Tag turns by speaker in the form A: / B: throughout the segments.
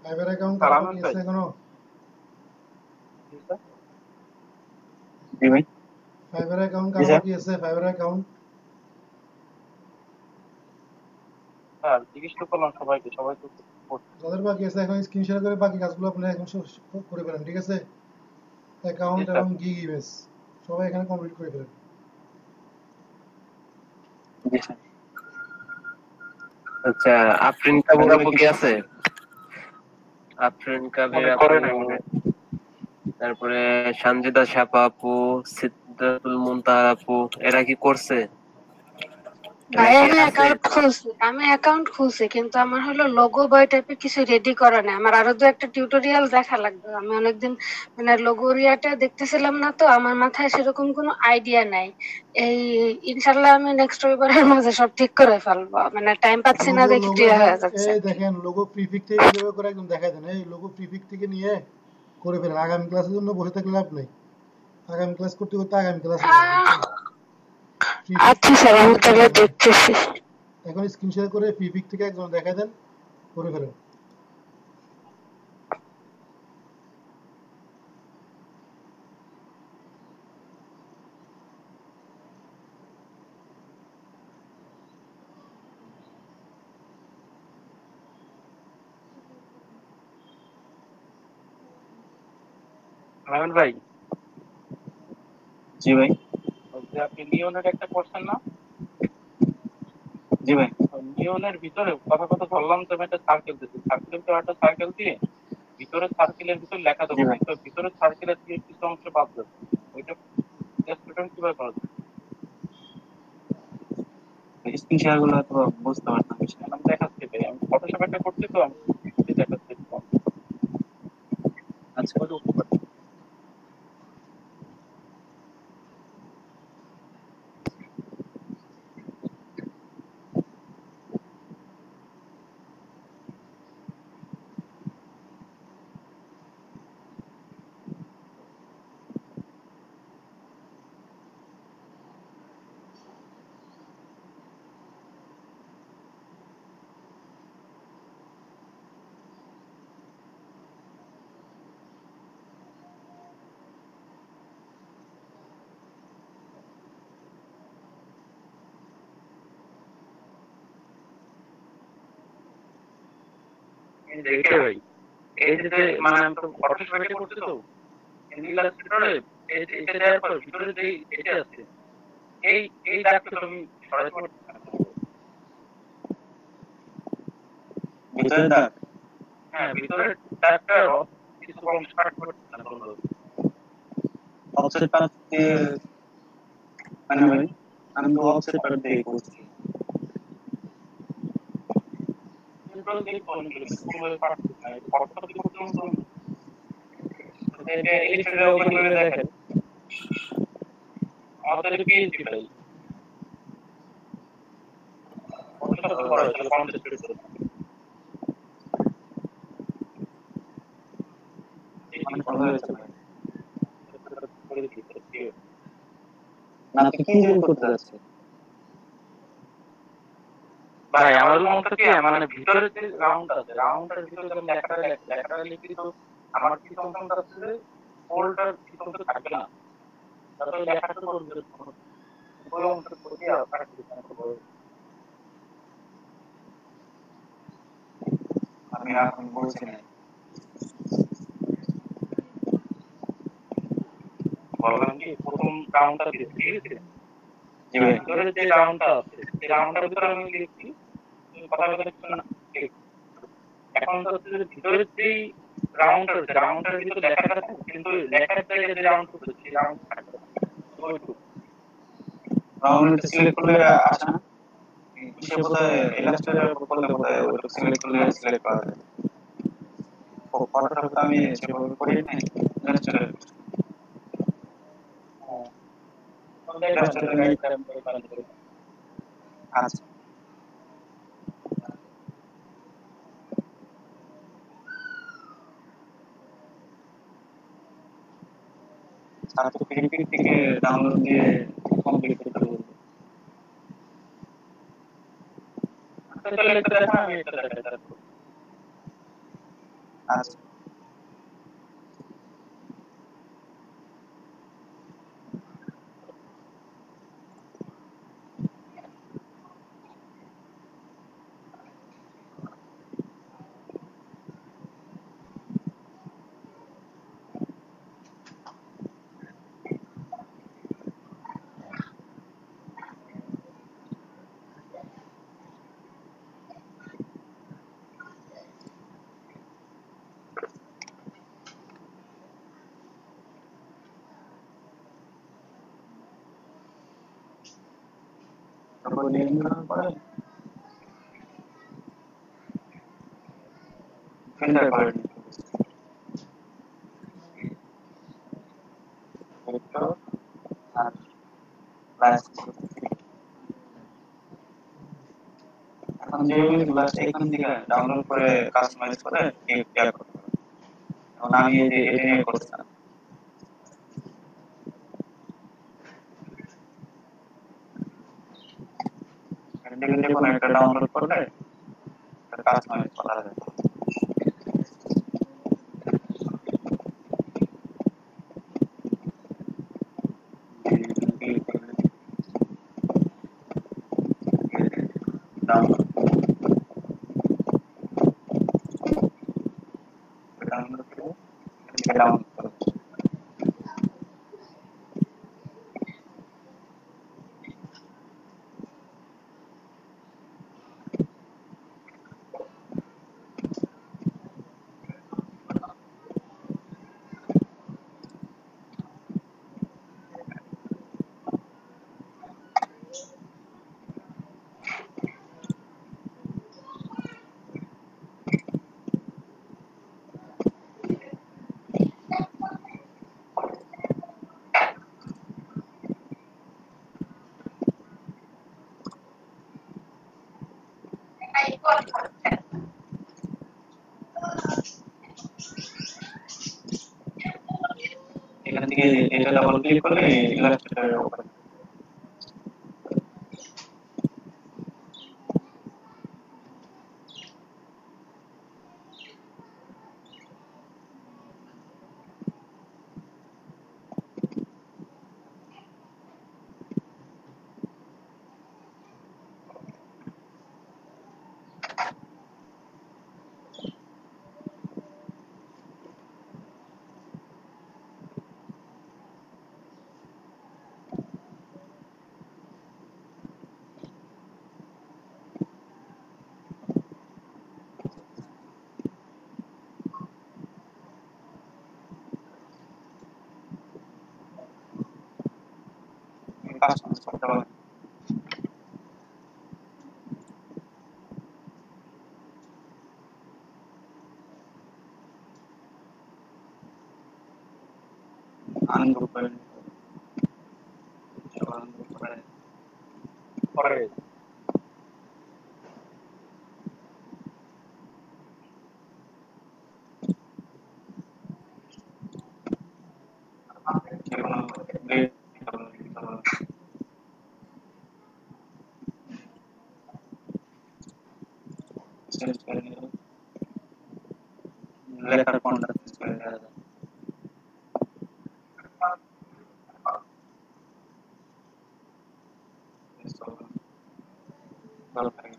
A: Fibre account কারো
B: সালাম
A: বাকি
B: ভাই।
A: আছে এখনো?
C: জি ভাই।
A: ফাইবার অ্যাকাউন্ট
C: জি
A: কারো
C: স্যার।
A: বাকি আছে? ফাইবার অ্যাকাউন্ট
B: স্যার জিজ্ঞেস তো করলাম সবাইকে, সবাই তো করছে।
A: যাদের বাকি আছে এখন স্ক্রিন শেয়ার করে বাকি কাজগুলো আপনি এখন করে ফেলেন, ঠিক আছে?
B: জি
A: অ্যাকাউন্ট
B: স্যার।
A: এবং গিগ ইমেজ সবাই এখানে কমপ্লিট করে ফেলেন।
C: জি স্যার।
D: আচ্ছা, আফরিন কাবির আপু কি আছে? আফরিন কাবির
B: মনে
D: আপু,
B: করে নাই মনে হয়।
D: তারপরে সানজিদা সাপা আপু, সিদ্ধাতুল মুনতাহার আপু, এরা কি করছে? এরা
E: ভাই
D: কি
E: আমি
D: আছে?
E: অ্যাকাউন্ট খুলছি কিন্তু আমার হলো লোগো বয় টাইপের কিছু রেডি করা নেই। আমার আরো দু একটা টিউটোরিয়াল দেখা লাগবে। আমি অনেকদিন মানে লোগো রিয়াটা দেখতেছিলাম না, তো আমার মাথায় সেরকম কোনো আইডিয়া নাই। এই ইনশাল্লাহ আমি নেক্সট রবিবারের মাঝে সব ঠিক করে ফেলবো, মানে টাইম পাচ্ছি না
A: লোগো
E: দেখি
A: লোগো
E: দেরি
A: এখন
E: হয়ে যাচ্ছে।
A: এই দেখেন লোগো প্রিফিক থেকে কিভাবে করে একদম দেখাই দেন। এই লোগো প্রিফিক থেকে নিয়ে করে ফেলেন, আগামী ক্লাসের জন্য বসে থাকলে লাভ নেই। আগামী ক্লাস করতে করতে আগামী ক্লাস হয়ে যাবে,
E: আহ,
A: বুঝছেন? প্রিফিক
E: আচ্ছা
A: থেকে
E: স্যার, আমি
A: করে ফেলেন
E: তাহলে
A: এখন।
E: দেখতেছি।
A: এখন স্ক্রিন শেয়ার করে প্রিফিক থেকে একদম দেখাই দেন, করে ফেলেন।
B: আলামিন ভাই,
C: জি ভাই।
B: ওই যে আপনি নিয়নের একটা করছেন না,
C: জি ভাই।
B: ওই নিয়নের ভিতরে কথা কথা বললাম তো আমি একটা সার্কেল দিচ্ছি, সার্কেলের ভিতরে একটা সার্কেল দিয়ে ভিতরে সার্কেলের ভিতর লেখা
C: জি
B: দেবো,
C: ভাই।
B: কিন্তু ভিতরে সার্কেলের দিয়ে কিছু অংশ বাদ দেবো। ওইটা কিভাবে করা যায়?
C: স্ক্রিন শেয়ার গুলো তো বুঝতে পারতাম বিষয়টা।
B: আমি দেখাচ্ছি ভাই, আমি ফটোশপ একটা করছি তো, আমি দেখাচ্ছি।
C: আচ্ছা।
B: ওই উপকার। দেখে ভাই, এই যে যে মানে আমি তো ফটোশপ এটা করছি তো, ইলাস্ট্রেটরে এটা দেওয়ার পর ভিতরে যে এটা আছে, এই এই দাগটা তো আমি সরাইতে পারছি না।
C: ভিতরে দাগ।
B: হ্যাঁ, ভিতরের দাগটা কিছু অংশ কাটতে পারছি না কোনোভাবে।
C: অফসেট পাথ দিয়ে মানে ভাই আমি তো অফসেট পাথ দিয়ে করছি।
B: সিম্পল যে ফর্মগুলো কিন্তু কোনোভাবে পারছি না। এই ফটোশপ দিয়ে করতে হবে না। এটা ইলাস্ট্রেটরে ওপেন করে দেখেন। আমাদের পিএইচডি ফাইল ফটোশপ করা হয়েছিল কন্টেস্ট এর জন্য।
C: অনেক ভালো হয়েছে ভাই।
B: করে দিয়েছি।
C: না আপনি কি ইঞ্জিন করতে যাচ্ছেন?
B: ভাই আমার মনে কি মানে ভিতরে যে রাউন্ড আছে, রাউন্ডের ভিতরে যে লেখাটা লিখি তো আমার কিছু অংশ আছে ফোল্ডার কিছু অংশ থাকবে না, তাহলে ওই লেখাটা তো করবে ওই অংশের প্রতি কাটতে দিতে হবে।
C: আমি এখন বলছি না।
B: বললাম কি প্রথম রাউন্ডটা দিচ্ছি, ঠিক আছে?
C: জি ভাই।
B: ভিতরে যে রাউন্ডটা আছে সেই রাউন্ডের ভিতরে আমি লিখছি কথা কথা লিখছি না। এখন তো হচ্ছে যে ভিতরের যেই রাউন্ডটা আছে, রাউন্ডের ভিতরে লেখাটা থাকে কিন্তু লেখার জায়গায় যে রাউন্ড করতে সেই রাউন্ড থাকবে না। ওইটুকু
C: রাউন্ড সিলেক্ট করলে আসে না। সে বোধহয় ইলাস্ট্রেটর করলে বোধহয় ওইটা সিলেক্ট করলে সিলেক্ট করা যায়। ফটোশপে তো আমি সেভাবে করি নাই। ইলাস্ট্রেটর
B: দেখবেন
C: ইলাস্ট্রেটর নিয়ে।
B: গাইডটা আমি পালন করি।
C: আচ্ছা। তারা তো ফিলিপিন থেকে ডাউনলোড দিয়ে কমপ্লিট করতে বলবে।
B: তাহলে এটা দেখা আমি এটা দেখাই তারপর।
C: আচ্ছা তারপর লিঙ্ক করার পরে ফিল্টার করে নিতে হবে আর লাস্ট এখন যে ইমেজগুলো আছে এখান থেকে ডাউনলোড করে কাস্টমাইজ করে ক্রিয়েট করতে হবে। এখন আমি এই যে এটা নিয়ে করছিলাম এখান থেকে যে কোনো একটা ডাউনলোড করলে কাস্টমাইজ করা যাবে। ডাউনলোড ডাউনলোড করে ডাউনলোড করো এখান থেকে এটা ডাবল ক্লিক করলে ইলাস্ট্রেটরের উপরে কাস্টমাইজ করতে পারবেন। আনগ্রুপ করে আনগ্রুপ করে
B: পরে
C: যে কোনো গ্রেড চেঞ্জ করে নিতে লেখার ফন্ট চেঞ্জ করে দেওয়া যায়। ভালো থাকে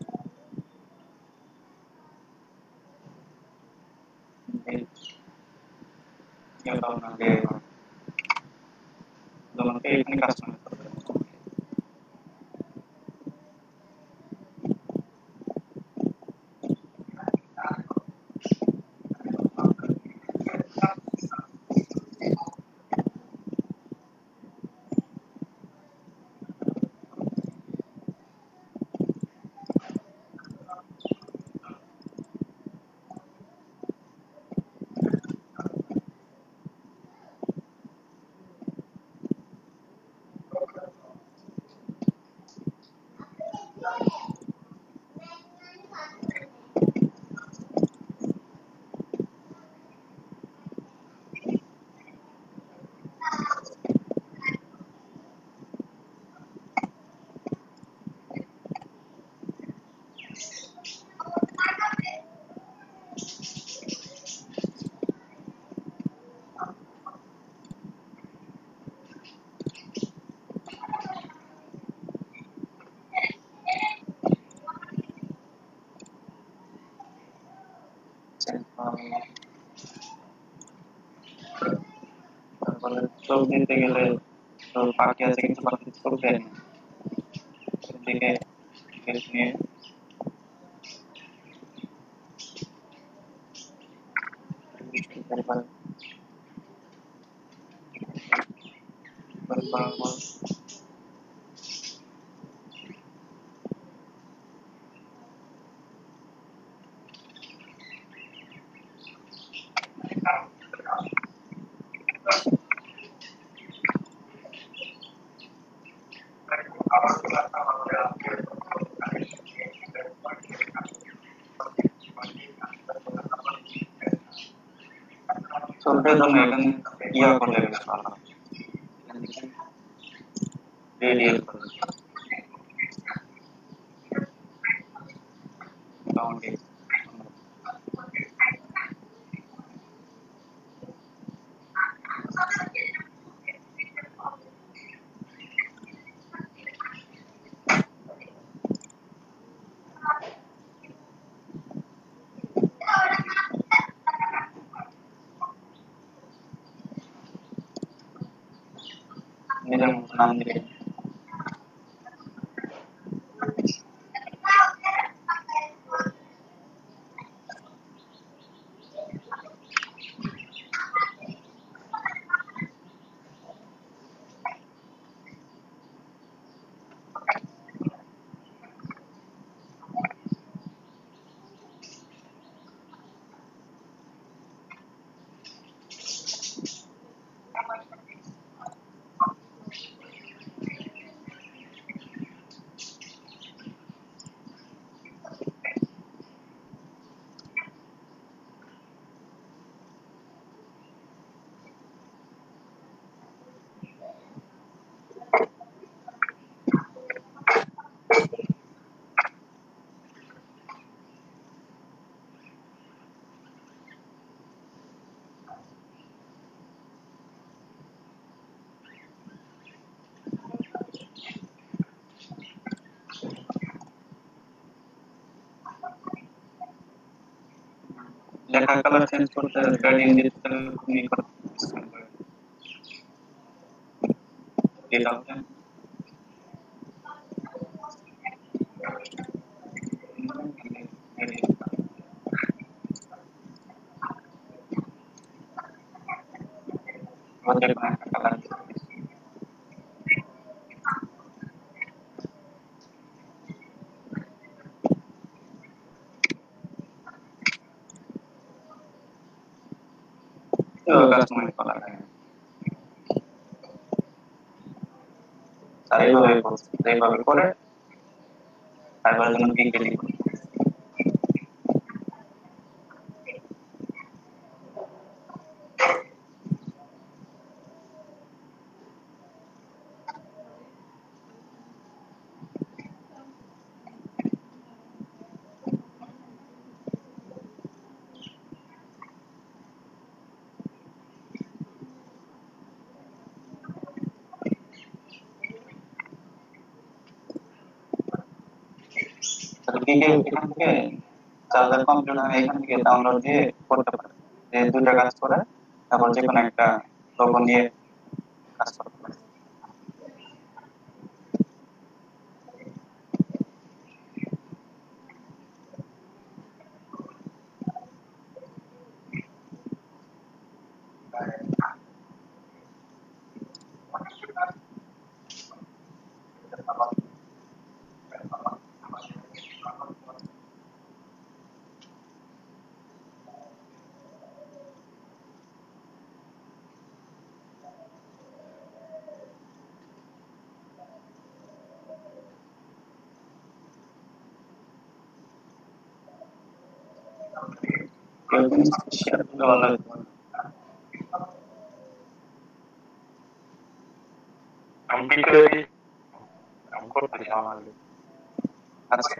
C: এখানে কাস্টমাইজ করতে হবে। তারপরে চোখ দিতে গেলে তো পাখি আছে কিছু পাখি চোখ দেয় না দিকে নিয়ে চোখের জন্য এখানে ইয়া করলে বেশ ভালো রেডিয়েট করলে মোটামুটি নিজের মতো নাম দিলে লেখার কালার চেঞ্জ করতে গ্রেডিয়েন্ট দিতে তুমি এটা হবে আমাদের কালার তো কাস্টমাইজ কালার এইভাবে করে তারপর জন্য কি ক্লিক দিকে এখান থেকে চার্জার কম্পিউটার এখান থেকে ডাউনলোড দিয়ে করতে পারে যে দুটো কাজ করে তারপর যে কোনো একটা লোগো নিয়ে কাজ করতে পারে শেয়ার করলে ভালো হতো
B: আমি করতেছি আমার
C: আচ্ছা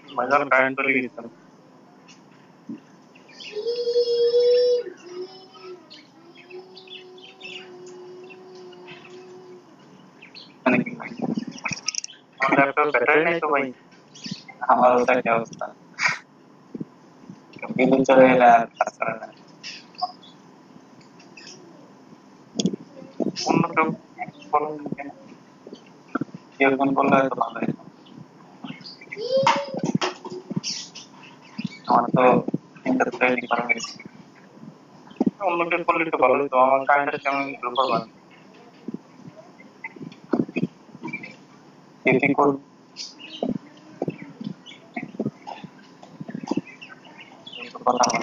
B: ভাইজান কারেন্ট চলে গেছে।
C: মানে কি
B: আমার ল্যাপটপ ব্যাটারি নাই তো ভাই।
C: আমারও তো একই অবস্থা, বিদ্যুৎ চলে গেলে আর কাজ করে না।
B: অন্য কেউ বলেন কেন?
C: এরকম করলে হয়তো ভালো হয়। আমার তো ইন্টারনেট রেডি করা হয়েছে।
B: অন্য কেউ করলে একটু ভালো হতো। আমার কারেন্ট আসলে আমি শুরু করবো না।
C: কি করব কথা বলা।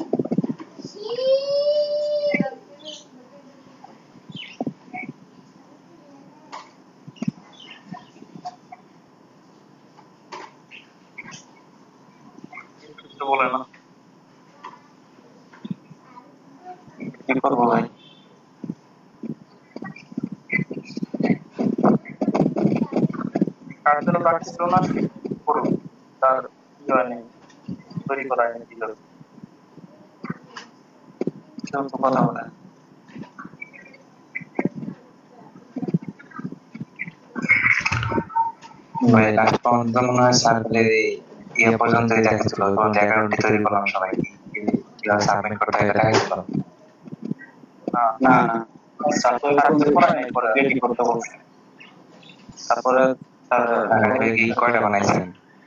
B: কিছু বলে না।
C: কি করবো ভাই?
B: কার জন্য প্র্যাকটিস করো না করো, তার কি হয়নি তৈরি করা হয়নি কি করবে।
C: কেউ তো কথা বলে না। ভাই লাস্ট পর্যন্ত মনে হয় সার্কেলের ইয়ে পর্যন্তই দেখাচ্ছিল, তখন 11টি তৈরি করলাম সবাই, কিভাবে সাবমিট করতে হয় এটা দেখাচ্ছিল। না না, স্যার তো কাজ করে নাই, পরে রেডি করতে বলছে। তারপরে স্যার এই কয়টা বানাইছেন?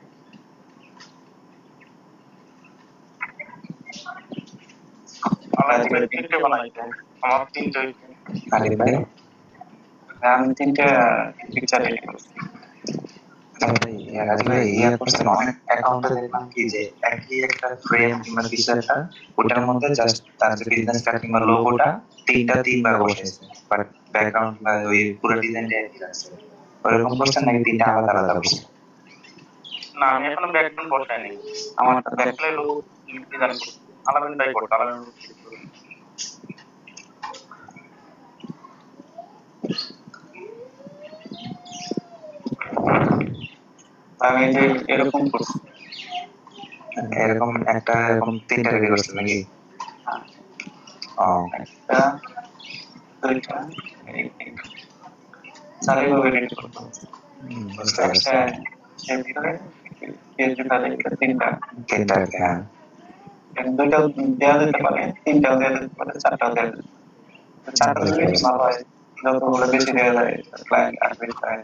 B: আমার তিনটে বানাইতে, আমার তিনটে হয়েছে।
C: আরে ভাই আমি 3টে পিকচার রেডি করছি। ইয়ে করছেন অনেক অ্যাকাউন্টে দেখলাম কি যে একই একটা ফ্রেম কিংবা কিছু একটা, ওটার মধ্যে জাস্ট তার যে বিজনেস কার্ড কিংবা লোগোটা তিনবার বসেছে, বাট ব্যাকগ্রাউন্ড বা ওই পুরো ডিজাইনটা একই আছে। ওরকম করছেন নাকি 3টা আলাদা আলাদা বসে?
B: না আমি এখনো ব্যাকগ্রাউন্ড বসাইনি।
C: আমার
B: ব্যাকগ্রাউন্ড লোগো ডিজাইন করছি, আলাদা টাই করতে আলাদা।
C: আমি যে এরকম করছি, এরকম একটা এরকম 3টা রেডি করছি নাকি? ও একটা দুইটা চারিভাবে রেডি করতে হবে। বুঝতে পারছি। এর ভিতরে তিনটা হ্যাঁ, দুইটাও দেওয়া যেতে পারে, তিনটাও দেওয়া যেতে পারে, চারটাও দেওয়া যেতে পারে। চারটা দিলে ভালো হয়, যতগুলো বেশি দেওয়া যায় ক্লায়েন্ট আর বেশি পায়।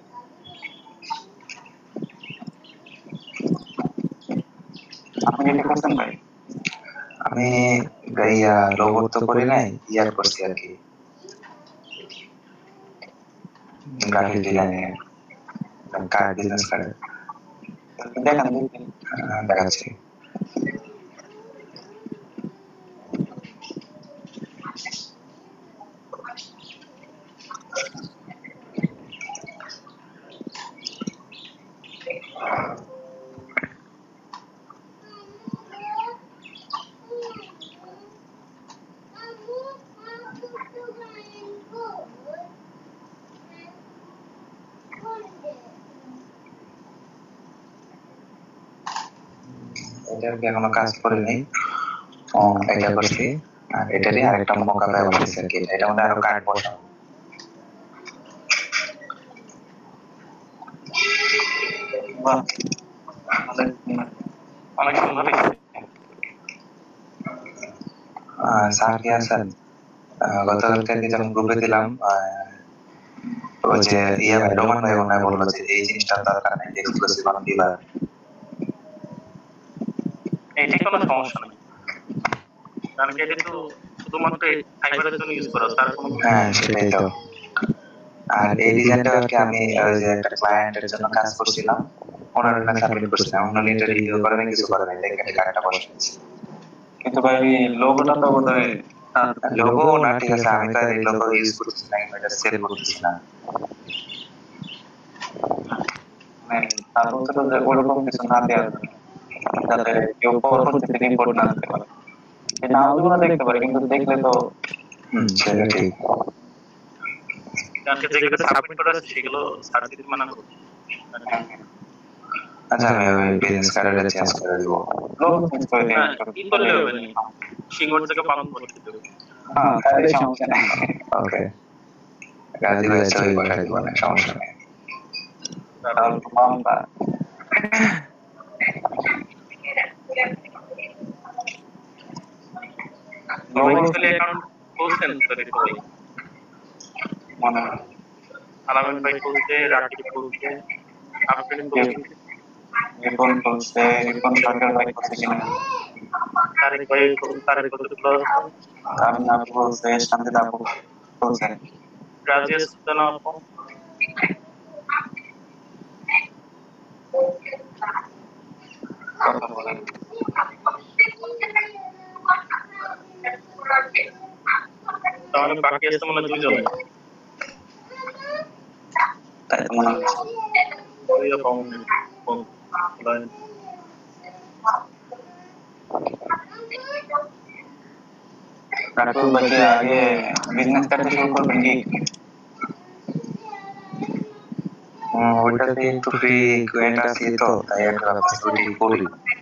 C: আপনি কি করছেন ভাই? আমি লোগো তো করি নাই, ইয়ার করছি আর কি, গ্রাফিক ডিজাইনে কার্ড, বিজনেস কার্ড। দেখান দেখাচ্ছি। এটার এখনো কাজ করিনি, এটা করছি, আর এটারই আরেকটা মকা ব্যবহার করছি আর কি। এটা মধ্যে আরো কার্ড বসাবো। বাহ,
B: অনেক সুন্দর হয়েছে।
C: স্যার কি আছেন? গতকালকে যেমন গ্রুপে দিলাম, ওই যে রোমান ভাই মনে হয় বললো যে এই জিনিসটা দরকার নেই, এক্সক্লুসিভ অন দিবা।
B: এটি কোনো সমস্যা নেই, কারণ কি এটা তো শুধুমাত্র ফাইবারের জন্য ইউজ করা, তার কোনো।
C: হ্যাঁ সেটাই তো। আর এই ডিজাইনটা আর কি আমি ওই যে একটা ক্লায়েন্টের জন্য কাজ করছিলাম, ওনার নামে সাবমিট করছিলাম, উনি এটা রিভিউ করে নাই, কিছু করে নাই, দেখেন কার্ডটা বসেছি। কিন্তু ভাই লোগোটা তো বোধহয় লোগো না, ঠিক আছে আমি তো এই লোগো ইউজ করতেছি না, এটা সেল করতেছি না, মানে তার মধ্যে তো ওরকম কিছু না দেওয়া যাবে, যাতে কেউ পরবর্তীতে রিপোর্ট না দিতে পারে। নামগুলো দেখতে পারে, কিন্তু দেখলে তো সেটা ঠিক।
B: কারণ যেগুলো সাবমিট করা আছে সেগুলো সার্টিফিকেট মানা করবে।
C: আচ্ছা আমি ওই বিজনেস কার্ডে চেঞ্জ করে দিব লোগো চেঞ্জ করে দিন
B: কি করলে হবে না সিঙ্গর থেকে পালন করতে দেবে
C: হ্যাঁ তাহলে সমস্যা নেই ওকে গাজী ভাই ছবি পাঠিয়ে দিব না সমস্যা নেই তাহলে পাম্পা
B: লোগো চলে অ্যাকাউন্ট খুলছেন করে কই
C: মনে
B: আলামিন ভাই খুলছে রাকিব খুলছে আপনি খুলছে
C: রিপন বলছে রিপন সরকার ভাই করছে কিনা
B: তারিক ভাই তারিক কতগুলো
C: আমি না বলছে শান্তি দা বলছে
B: রাজেশ জানা আপু
C: কথা বলেন
B: তাহলে বাকি আছে মনে হয় দুইজন
C: তাই তো মনে হচ্ছে
B: দুই অ্যাকাউন্ট লাইন
C: রাতুল ভাই আগে বিজনেস করতে শুরু করবেন কি ওইটাতে একটু ফ্রি গ্র্যান্ট আছে তো তাই একটা ফ্যাসিলিটি করি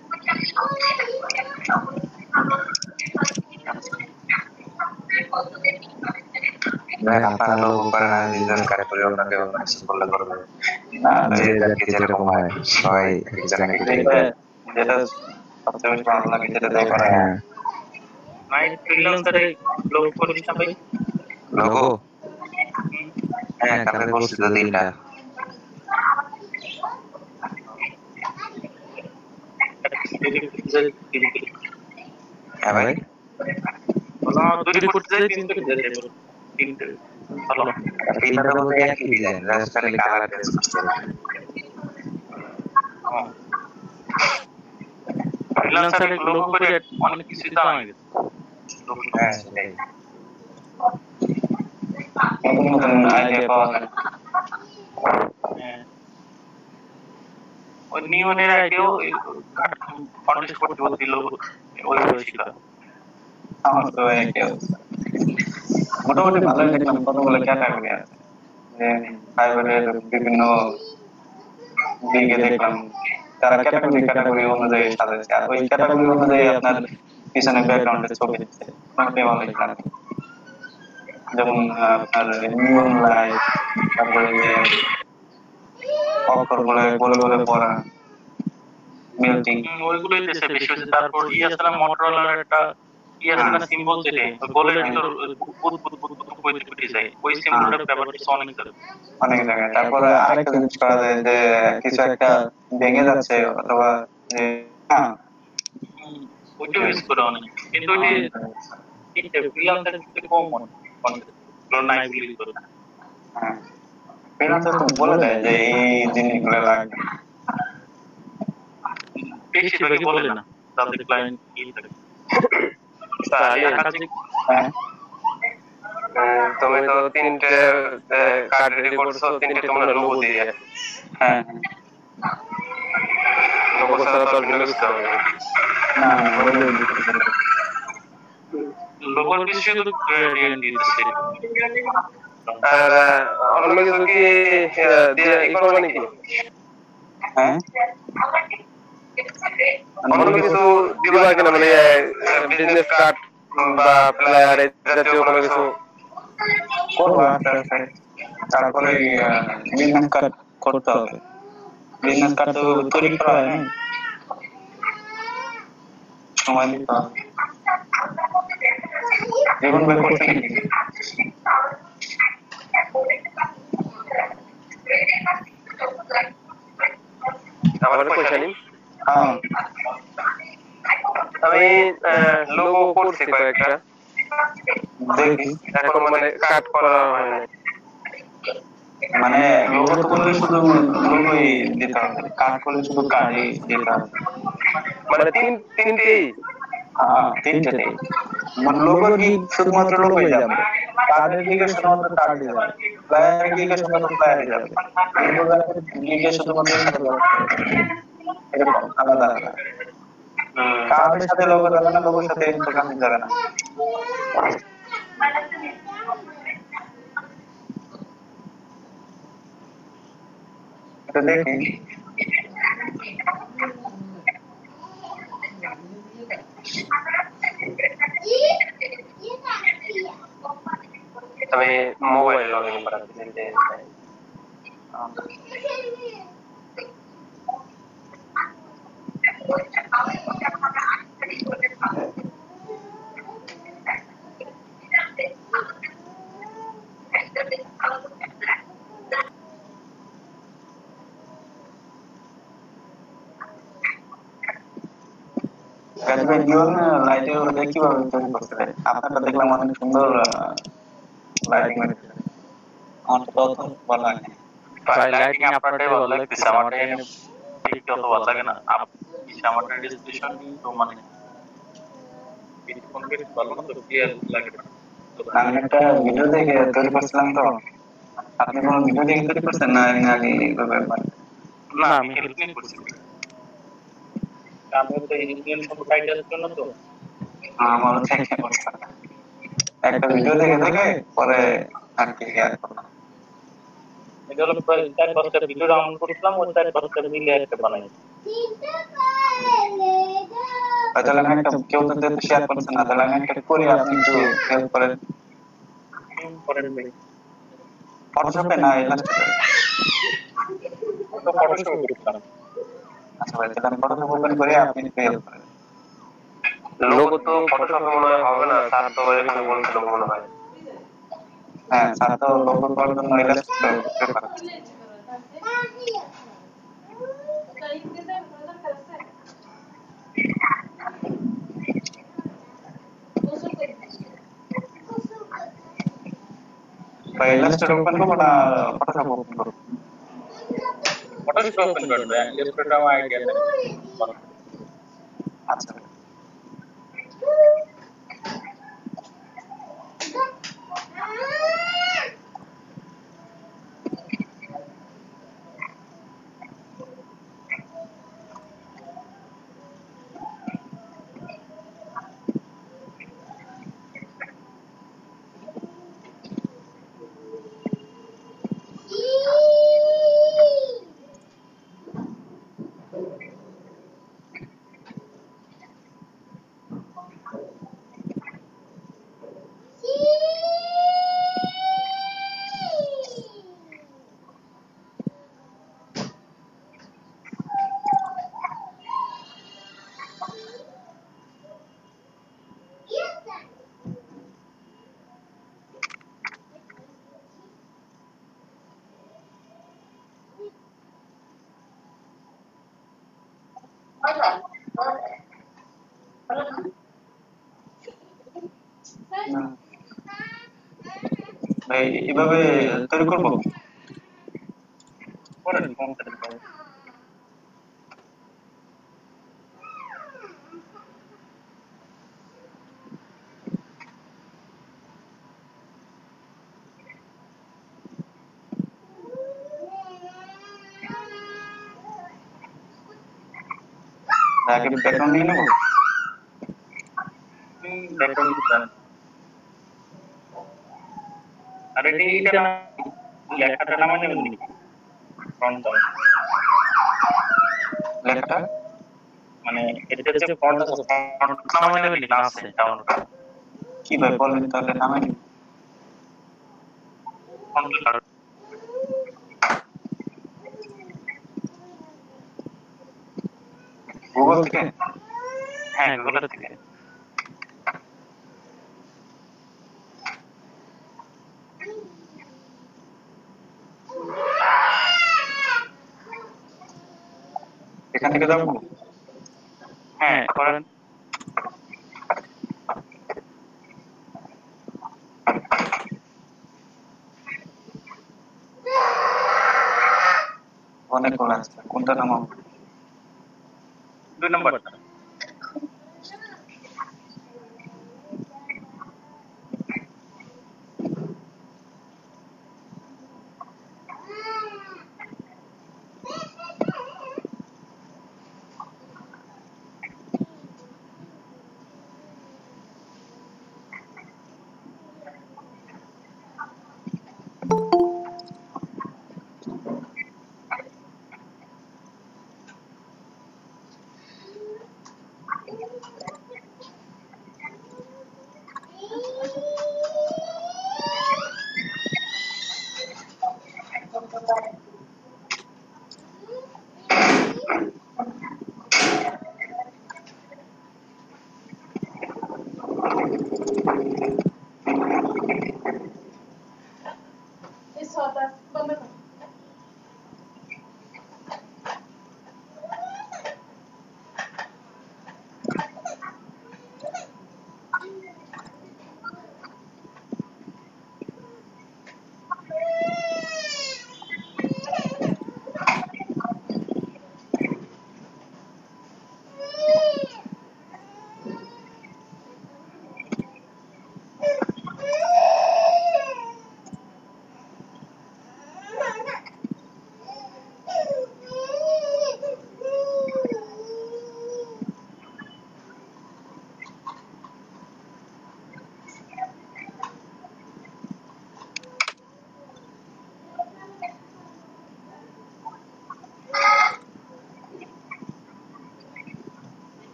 C: আপনারা লোক করেন বিজনেস কার্ড করে আপনাকে মেসেজ করলে করবে না যে যাকে যেরকম হয় সবাই জানে কি যেটা সবচেয়ে বেশি ভালো লাগে যেটা দেয় করে
B: নাইট ফ্রিল্যান্সারে লোক করিস না ভাই
C: লোগো হ্যাঁ কালকে করছি তো তিনটা হ্যাঁ ভাই
B: বলা দুই করতে যাই তিনটে ভালো
C: তিনটা বলতে একই ডিজাইন রাস্তালি কালার চেঞ্জ করতে
B: ফ্রিল্যান্সারে লোগো করে অনেক কিছু দাম হয়ে গেছে
C: হ্যাঁ সেটাই নতুন নতুন আইডিয়া পাওয়া যায়
B: ওই নিয়নের আইডিয়াও কন্টেস্ট করতে বলছিল ওই হয়েছিল
C: আমার তো একই অবস্থা মোটামুটি ভালোই দেখলাম কতগুলো ক্যাটাগরি আছে যে ফাইবারের বিভিন্ন দিকে দেখলাম তারা ক্যাটাগরি অনুযায়ী সাজাচ্ছে আর ওই ক্যাটাগরি অনুযায়ী আপনার পিছনে ব্যাকগ্রাউন্ডে ছবি দিচ্ছে মোটামুটি ভালো লাগলো যেমন আপনার নিয়ন লাইট তারপরে যে অক্ষর বলে বলে বলে পড়া মেল্টিং
B: ওইগুলোই দেশে বেশি হচ্ছে তারপর ইয়াসলাম মোটরোলার একটা ইয়াসলাম সিম্বল যেটা গোলের ভিতর বুট যায় ওই সিম্বলটার ব্যবহার করছে অনেক
C: জায়গায় তারপরে আরেকটা জিনিস করা যায় যে কিছু একটা ভেঙে যাচ্ছে অথবা যে
B: ওইটা ইউজ করা অনেক কিন্তু ওইটা ফ্রিল্যান্সারের থেকে কম মনে নাই বিলিভ করে
C: হ্যাঁ ফ্রিল্যান্সার তো বলে দেয় যে এই জিনিসগুলো লাগবে
B: বেশিরভাগই বলে না তাদের ক্লায়েন্ট কি থাকে
D: তুমি তো তিনটে কার্ড রেডি করছো তিনটে তোমার লোগো দিয়ে
C: হ্যাঁ
D: লোগো ছাড়া তো ভিন্ন কিছু হবে না
C: না
B: লোগোর কিছু তো গ্রেডিয়েন্ট দিচ্ছে
D: আর অন্য কিছু কি দিয়ে ই করবে নাকি
C: হ্যাঁ
D: অন্য কিছু দিবা কিনা মানে বিজনেস কার্ড বা প্লেয়ার জাতীয় কোনো কিছু
C: করবো তারপরে বিজনেস কার্ড করতে হবে বিজনেস কার্ড তো তৈরি করা হয় না সময় দিতে হবে জীবন ভাই করছেন
D: আমার পয়সা নিন
C: হ্যাঁ
D: আমি লোগো করছি কয়েকটা
C: দেখি
D: এখন মানে কাট করা হয় না
C: মানে লোগো তো করলে শুধু লোগোই দিতে হবে কাট করলে শুধু কার্ডই দিতে হবে
D: মানে তিনটেই
C: হ্যাঁ তিনটেই মানে লোগো কি শুধুমাত্র লোগোই যাবে কার্ডের দিকে শুধুমাত্র কার্ডই যাবে প্লেয়ারের দিকে শুধুমাত্র প্লেয়ারই যাবে ইনভোলারের দিকে শুধুমাত্র এরকম আলাদা আলাদা কার্ডের সাথে লোগো যাবে না লোগোর সাথে ইনফোগ্রাফিক যাবে না এটা দেখি
D: আমি মোবাইলে লগ ইন করাচ্ছি যে
C: ভাই ডিওর লাইটের ওটা কিভাবে তৈরি করতে হয়? আপনারটা দেখলাম অনেক সুন্দর লাইটিং হয়েছে। আমার তো তত ভালো লাগে না।
B: ভাই লাইটিং আপনারটাই ভালো লাগতেছে, আমারটা এখানে দেখতে অত ভালো লাগে না। আমারটা রেজুলেশন তো মানে কোন বেশ ভালো না, তো ক্লিয়ার লাগে না।
C: আমি একটা ভিডিও দেখে তৈরি করছিলাম তো। আপনি কোনো ভিডিও দেখে তৈরি করছেন না আগে এইভাবে?
B: না, আমি হেল্প নিয়ে করছি। আমি তো ইঞ্জিনিয়ার সম্পর্কে আইডিয়া ছিল না তো।
C: আমারও থেকে একটা ভিডিও দেখে পরে আর কি শেয়ার করলাম।
B: এটা হলো প্রায় 4-5টা ভিডিও ডাউনলোড করলাম, ওই 4-5টা মিলে একটা বানাই।
C: তাহলে আমি একটা কেউ তো শেয়ার করছে না, তাহলে আমি একটা করি, আপনি একটু হেল্প করেন।
B: করেন ভাই।
C: ফটোশপে না ইলাস্ট্রেটরে?
B: তো ফটোশপ করতাম।
C: আচ্ছা ভাই, তাহলে আমি ফটোশপ ওপেন করে আপনি একটু হেল্প করেন।
D: লোগো তো ফটোশপে মনে হয় হবে না, স্যার তো এখানে বলছিল মনে হয়।
C: হ্যাঁ, স্যার তো লোগো করার জন্য ইলাস্ট্রেটর প্রেফার করে। ভাই ইলাস্ট্রেটর ওপেন করবো না ফটোশপ ওপেন করবো?
B: ফটোশপ ওপেন করবে, ইলাস্ট্রেটর আমার আইডিয়া নেই।
C: আচ্ছা ভাই, এভাবে তৈরি করবো?
B: করেন
C: আগে ব্যাকগ্রাউন্ড নিয়ে নেবো।
B: ব্যাকগ্রাউন্ড দিবেন। আর এটা লেখাটা নামে নেবেন নি ফন্ট দাও,
C: লেখাটা
B: মানে এটা যে ফন্ট আছে ফন্ট নামে নেবেন না, আছে ডাউনলোড
C: কি ভাই বলেন, তাহলে নামে নিব।
B: ফন্ট
C: গুগল থেকে?
B: হ্যাঁ গুগল থেকে।
C: এখান থেকে যাবো?
B: হ্যাঁ করেন।
C: অনেকগুলো আছে, কোনটা নামাবো?
B: 2 নম্বরটা।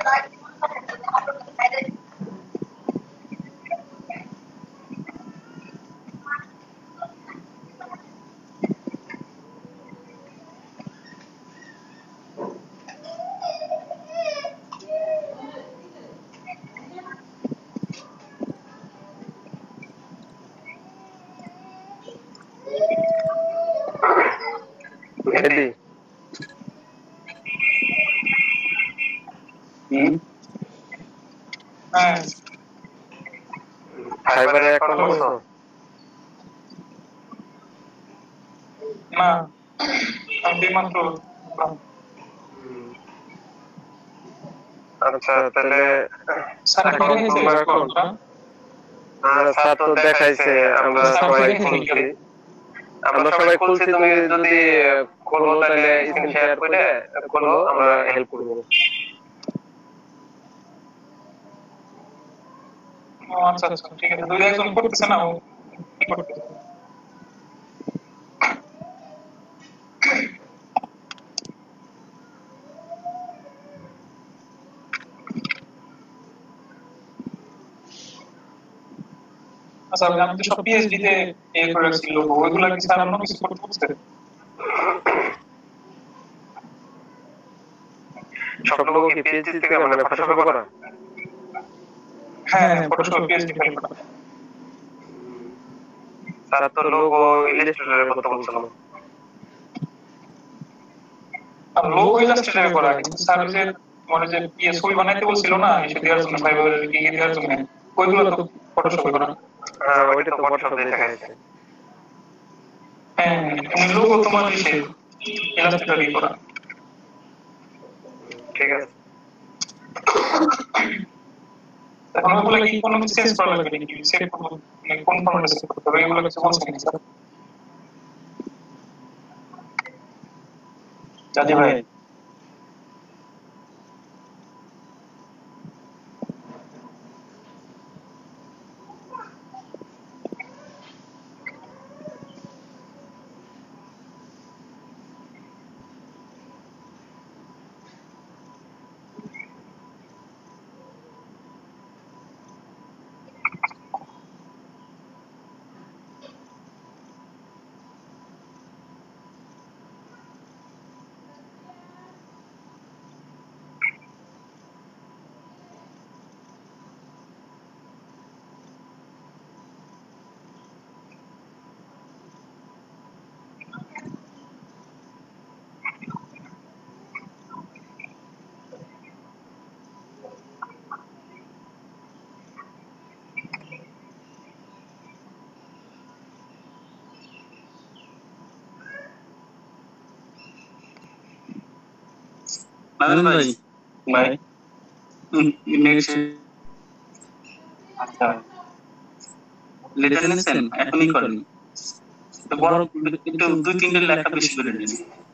D: মেহেদি
C: হ্যাঁ
D: ফাইবারে অ্যাকাউন্ট করছো?
C: না আমি মাত্র
D: আচ্ছা তাহলে
C: স্যার
D: এখন তোমার অ্যাকাউন্ট স্যার তো দেখাইছে, আমরা সবাই খুলছি, তুমি যদি খোলো তাহলে স্ক্রিন শেয়ার করে খোলো, আমরা হেল্প করবো।
C: আচ্ছা আচ্ছা ঠিক আছে, দুই একজন করতেছে না ও কি করতেছে। আচ্ছা আমি তো সব পিএইচডি তে করে রাখছি লোগো, ওইগুলা কি স্যার অন্য কিছু করতে বলছে?
D: সব লোক কি পিএইচডি থেকে মানে ফটোশপে করা?
C: হ্যাঁ ফটোশপ পিএইচডি ফাইল করা।
D: স্যার তো লোগো ইলাস্ট্রেটরে করতে বলছিল।
C: আর লোগো ইলাস্ট্রেটরে করা, কিন্তু স্যার যে মানে যে পিএসওই বানাইতে বলছিল না এসে দেওয়ার জন্য, ফাইবারের কি দেওয়ার জন্য, ওইগুলো তো ফটোশপে করা।
D: হ্যাঁ ওইটা তো ফটোশপে দেখাইছে।
C: হ্যাঁ তুমি লোগো তোমার এসে ইলাস্ট্রেটরে করা।
D: ঠিক আছে।
C: এখন ওগুলো কি কোনো কিছু চেঞ্জ করা লাগবে নাকি? সেভ করব মানে কোন ফরম্যাটে সেভ করতে হবে এগুলো কিছু বলছেন কি স্যার? জানি ভাই নাদেন ভাই ভাই নেক্সট আচ্ছা লেটার নিছেন এখনই করেন তো বড় একটু দুই তিনটে লেখা বেশি করে নিন।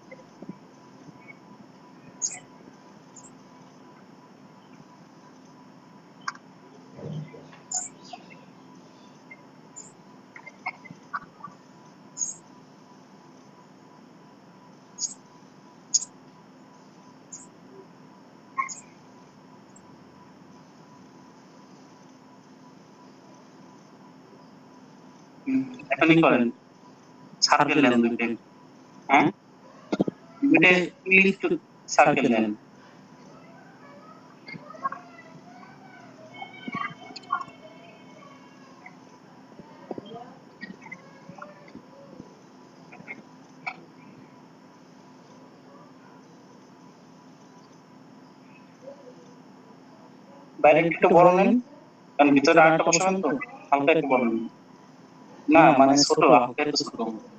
C: এখনই করেন সার্কেল নেন দুইটা, হ্যাঁ দুইটা ক্লিক টু সার্কেল নেন। বাইরে একটু বড় নেন, কারণ ভিতরে আরেকটা বসাবেন তো, হালকা একটু বড় নেন। না মানে ছোট, হালকা একটু ছোট।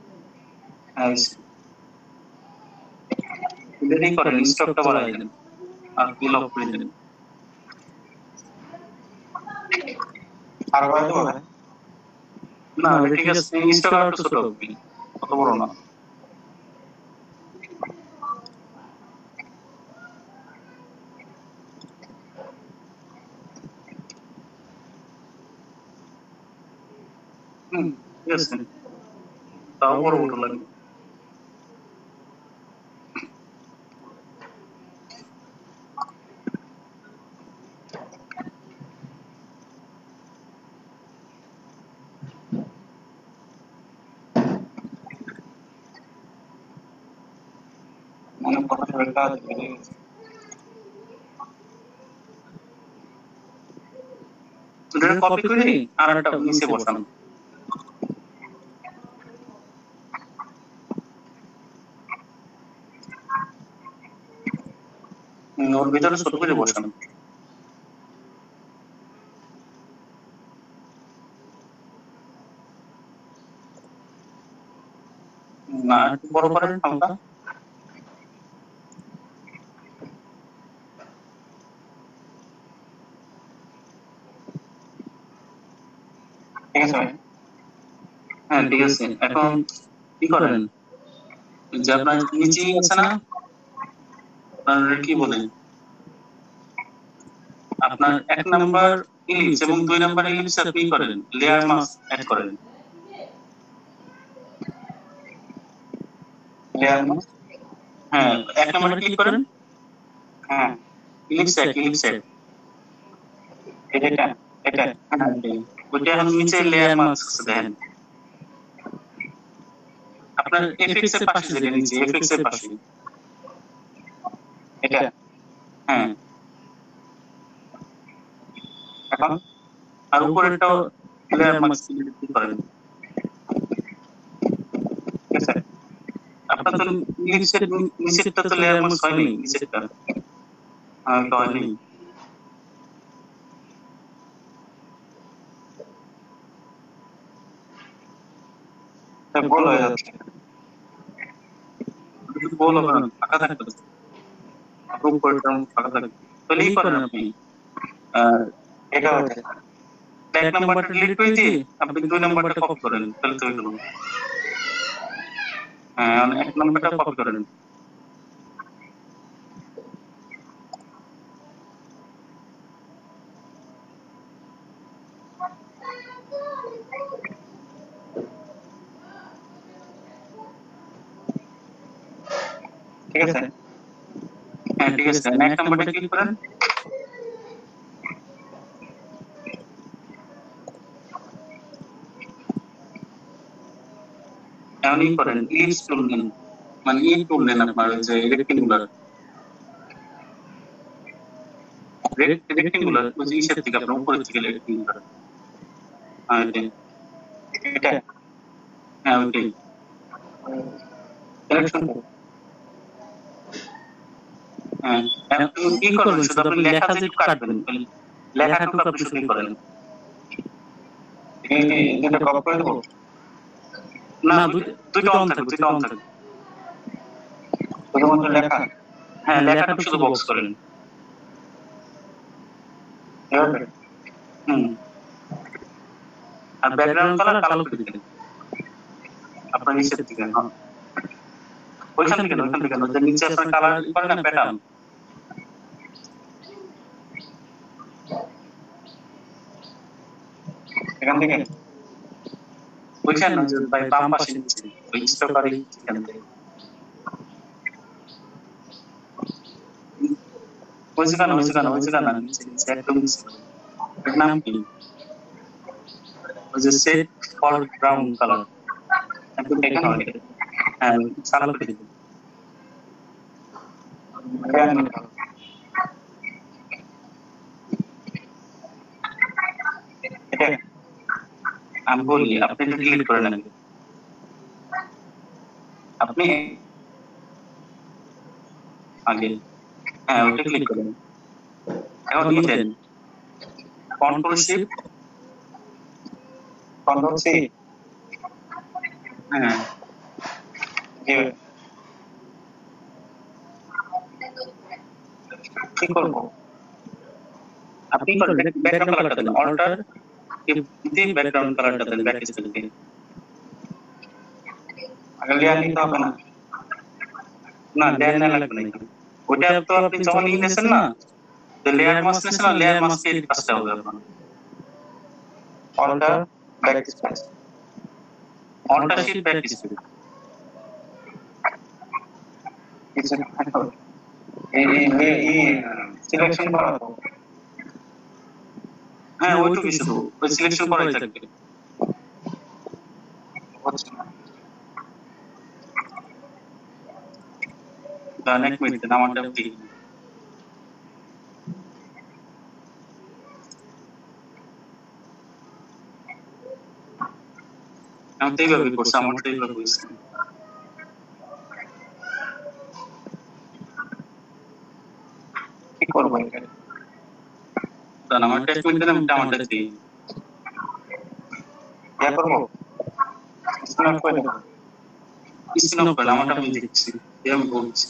C: দেরি করেন, স্টকটা বাড়াই দেন আর বিল অফ করে দেন। আর বাড়াই দেবো না ঠিক আছে, স্টক আর একটু ছোট হবে, অত বড় না। ঠিক আছে, তাও বড় বড় লাগবে। কাজ বেড়ে গেছে। এটা কপি করে আর একটা নিচে বসানো। ওর ভিতরে ছোট করে বসানো। না একটু বড় করেন হালকা। ঠিক আছে ভাই? হ্যাঁ ঠিক আছে। এখন কি করেন, যে আপনার নিচেই আছে না, আপনার কি বলে, আপনার 1 নাম্বার ইলিপস এবং 2 নাম্বার ইলিপস আপনি করেন, লেয়ার মাস্ক অ্যাড করেন। লেয়ার মাস্ক, হ্যাঁ 1 নাম্বারে ক্লিক করেন। হ্যাঁ ইলিপস এক এটা এটা হ্যাঁ ওইটা এখন নিচে লেয়ার মাস্ক দেন। আপনার এফএক্স এর পাশে যেটা নিচে এফএক্স এর পাশে এটা, হ্যাঁ এখন আর উপরেরটা লেয়ার মাস্ক ক্লিক করেন। ঠিক আছে, আপনার তো নিচেরটা তো লেয়ার মাস্ক হয়নি, নিচেরটা তো হয়নি। বল হয়ে যাচ্ছে, বল হবে না, ফাঁকা থাকবে, উপরেরটা ফাঁকা থাকবে। তাহলে এই করেন আপনি, এটা হচ্ছে 1 নাম্বারটা ডিলিট করে দিয়ে আপনি 2 নাম্বারটা কপি করেন, তাহলে তো হয়ে গেল। হ্যাঁ 1 নাম্বারটা কপি করেন। ঠিক আছে, হ্যাঁ ঠিক আছে। 1 নাম্বারটা ক্লিক করেন। এখন ই করেন ইলিপস টুল নেন, মানে ই টুল নেন আপনার ওই যে রেক্টেঙ্গুলার ওই যে ইসের থেকে আপনার উপরের থেকে রেক্টেঙ্গুলার, হ্যাঁ এটা হ্যাঁ ওইটাই সিলেকশন। হ্যাঁ আপনি কি করবেন, শুধু আপনি লেখা যে একটু কাটবেন, লেখাটুকু আপনি শুধু করেন। এটা কপি করে দেবো না, দুইটা অন থাকবে, শুধুমাত্র লেখা। হ্যাঁ লেখাটুকু শুধু বক্স করেন। আর ব্যাকগ্রাউন্ড কালার কালো করে দিবেন আপনার নিচের দিকে। হ্যাঁ ওইখান থেকে যে নিচে আপনার কালার করেন না প্যাটার্ন, এখান থেকে ওইখানে যে বাম পাশে নিচে ওই স্টকারি এখান থেকে ওই জায়গা নিচে একদম নিচে এর নাম কি, ওই যে সেট ফর ব্রাউন কালার একদম এখানে হবে। হ্যাঁ কালো করে দিবেন। এটা আমি বলি আপনি এটা ডিলিট করে নেন, আপনি আগে হ্যাঁ ওটা ক্লিক করেন। এখন নিয়ে দেন কন্ট্রোল শিফট কন্ট্রোল সি, হ্যাঁ কি করবো, আপনি ব্যাকগ্রাউন্ড কালারটা দেন, অল্টার দিয়ে ব্যাকগ্রাউন্ড কালারটা দেন, ব্যাক স্পেস দিয়ে। আগে লেয়ার নিতে হবে না, না লেয়ার না লাগবে না, ওটা তো আপনি যখন নিয়েছেন না তো লেয়ার মাস্ক নিয়েছেন না, লেয়ার মাস্কের কাজটা হবে আপনার alter backspace, alter shift backspace. এই সিলেকশন করা তো, হ্যাঁ ওইটুকু শুধু ওই সিলেকশন করাই থাকবে। অনেক মিনিট আমারটা ফ্রি আমি তো এইভাবে করছি আমার তো এইভাবে করছি কি করবো এখানে আমার টেস্টমেন্ট দিলাম আমারটা দিই क्या করবো স্ক্রিন অফ করে দেবো স্ক্রিন অফ করে আমারটা আমি দেখছি আমি বলছি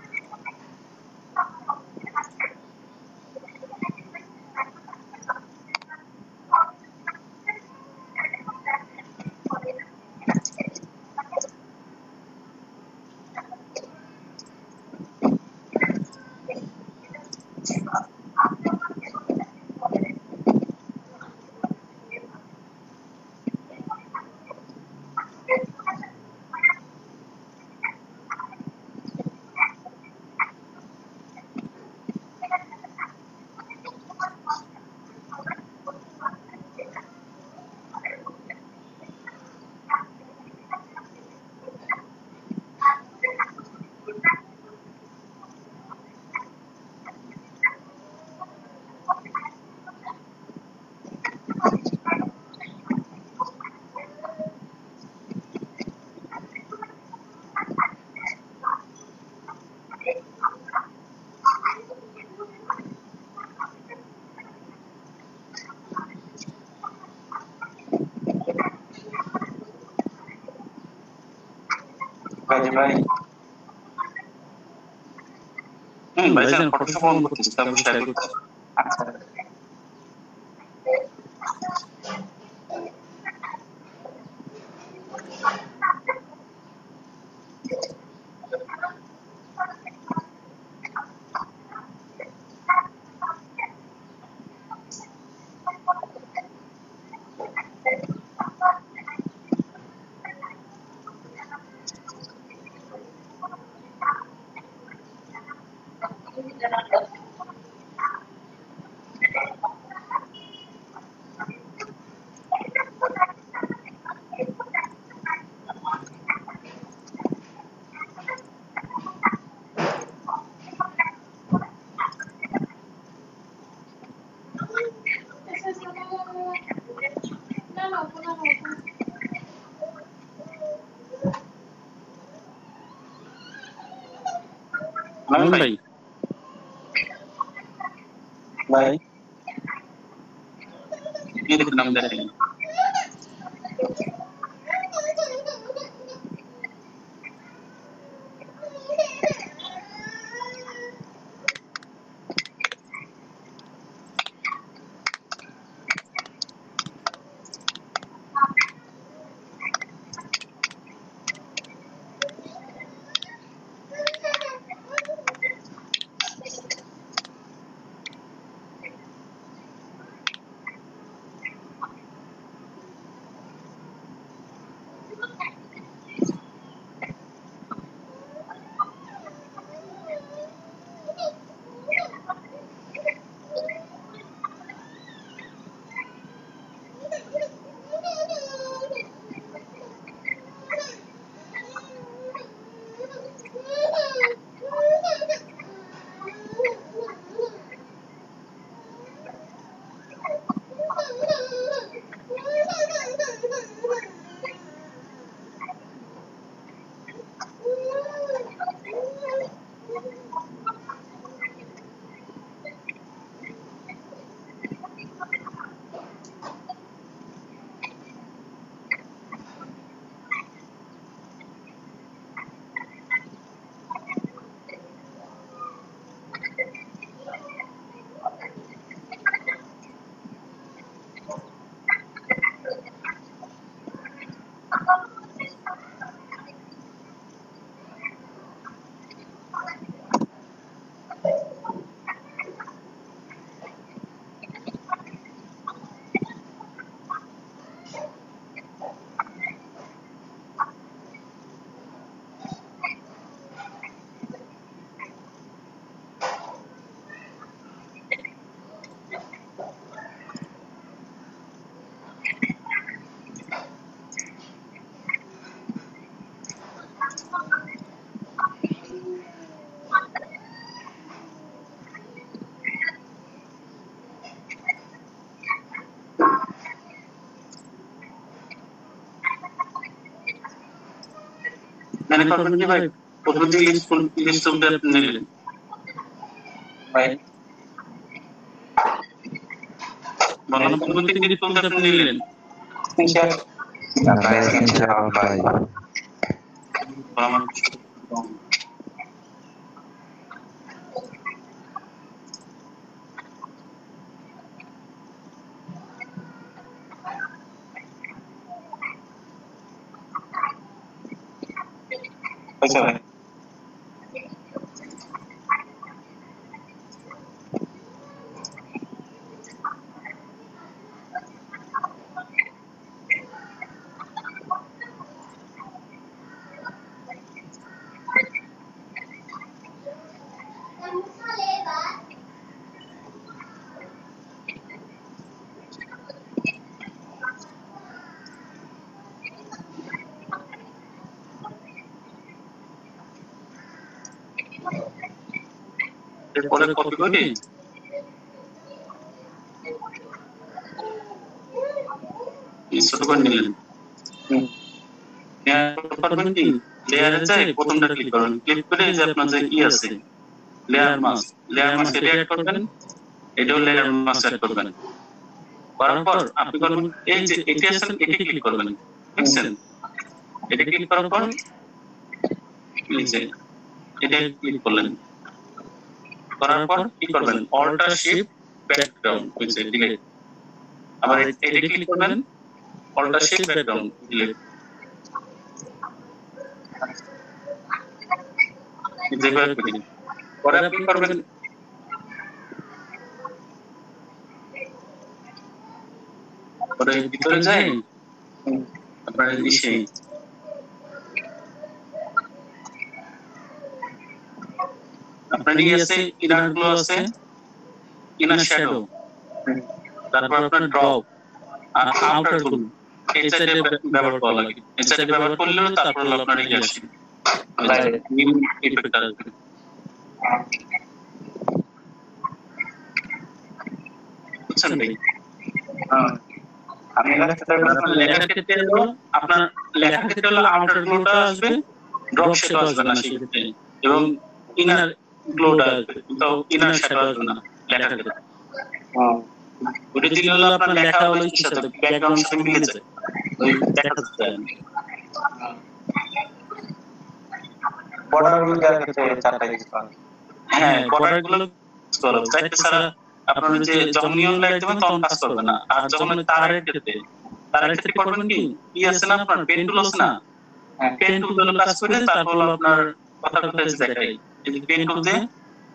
C: ভাই ভাইজান ফটোশপ অন করতেছি তারপর শেয়ার করতে আচ্ছা ভাই ভাই এই দেখুন নাম দেখেন
B: এখানে করবেন কি ভাই, প্রথমে ইংলিশ ছবিটা আপনি নিলেন
C: ভাই
B: বললাম, প্রথমে ইংলিশ ছবিটা আপনি নিলেন,
C: স্ক্রিনশট
F: ভাই স্ক্রিনশট ভাই
B: আমার
C: হয়েছে ভাই।
B: এরপরে কপি করে ছোট করে নিলেন, করবেন কি লেয়ারে যাই প্রথমটা ক্লিক করবেন, ক্লিক করে যে আপনার যে আছে লেয়ার মাস্ক এটা অ্যাড করবেন, এটাও লেয়ার মাস্ক অ্যাড করবেন। করার পর আপনি করবেন এই যে এটি আছে এটি ক্লিক করবেন, বুঝছেন? এটা ক্লিক করার পর এই যে এটা ক্লিক করলেন, করার পর কি করবেন অল্টার শিফট ব্যাকগ্রাউন্ড হয়েছে ডিলিট, আবার এটা ক্লিক করবেন অল্টার শিফট ব্যাকগ্রাউন্ড ডিলিট, যেভাবে করি পরে আপনি করবেন পরে ভিতরে যাই আপনার ইসে আপনার আছে ইনার গ্লো আছে, ইনার শ্যাডো, তারপর আপনার ড্রপ আর আউটার গ্লো, এই সাইডে ব্যবহার করা লাগে, এই সাইডে ব্যবহার করলেও তারপর হলো আপনার এই আসে নিউ ইফেক্ট আসবে। বুঝছেন ভাই?
C: আমি
B: লেখার ক্ষেত্রে হলো আপনার লেখার ক্ষেত্রে হলো আউটার গ্লোটা আসবে, ড্রপ শ্যাডো আসবে না সেক্ষেত্রে, এবং ইনার গ্লোটা আসবে, তো ইনার শ্যাডো আসবে না লেখার ক্ষেত্রে। ওটা দিলে হলো আপনার লেখা হলো কি সাথে ব্যাকগ্রাউন্ড সাথে মিলে যায়, ওই দেখা যায়।
C: বর্ডার গুলো দেওয়ার ক্ষেত্রে চারটা ইউজ করেন।
B: হ্যাঁ বর্ডার গুলো করো, চাইতে ছাড়া আপনার যে যখন নিয়ম লাইট দেবেন তখন কাজ করবে না। আর যখন তারের ক্ষেত্রে করবেন কি আছে না আপনার পেন টুল আছে না, পেন টুল গুলো কাজ করে তারপর আপনার কথা এসে দেখাই, এই যে পেন টুল দিয়ে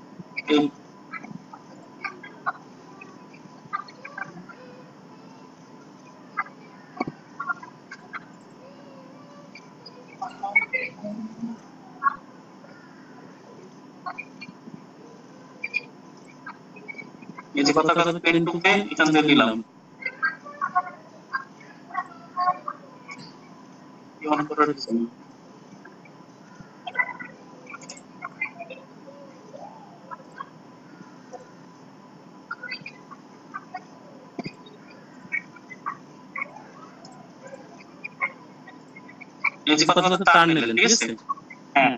B: এই যে কথা পেন টুলকে এখান থেকে দিলাম, অন করে দিচ্ছি। এই যে কথা তার নিলেন, ঠিক আছে? হ্যাঁ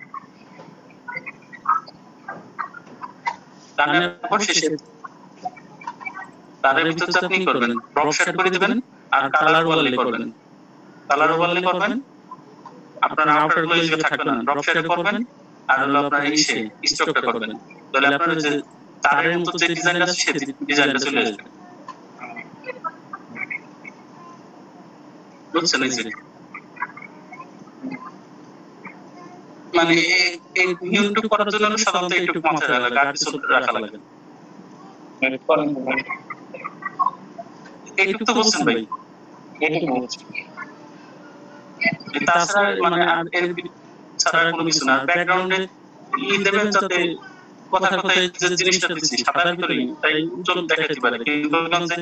B: তারের পর শেষে তারের ভিতরে আপনি করবেন ড্রপ শেড করে দিবেন আর কালার ওভারলে করবেন, কালার ওভারলে করবেন আপনার আউটার গুলো হিসেবে থাকবে না, ড্রপ শেড করবেন আর হলো আপনার ইসে স্ট্রোকটা করবেন, তাহলে আপনার যে তারের মতো যে ডিজাইনটা আছে সেই ডিজাইনটা চলে আসবে। বুঝছেন? এই যে মানে এই নিয়মটা করার জন্য সাধারণত একটু মাথায় রাখা লাগে, আর কিছু রাখা লাগে না। এইটুকু তো বলছেন ভাই, তাছাড়া মানে আর এর ছাড়া কোনো কিছু না। ব্যাকগ্রাউন্ডে দেবেন যাতে কথায় যে জিনিসটা দিচ্ছি সাদার ভিতরে তাই উজ্জ্বল দেখাতে পারে, কিন্তু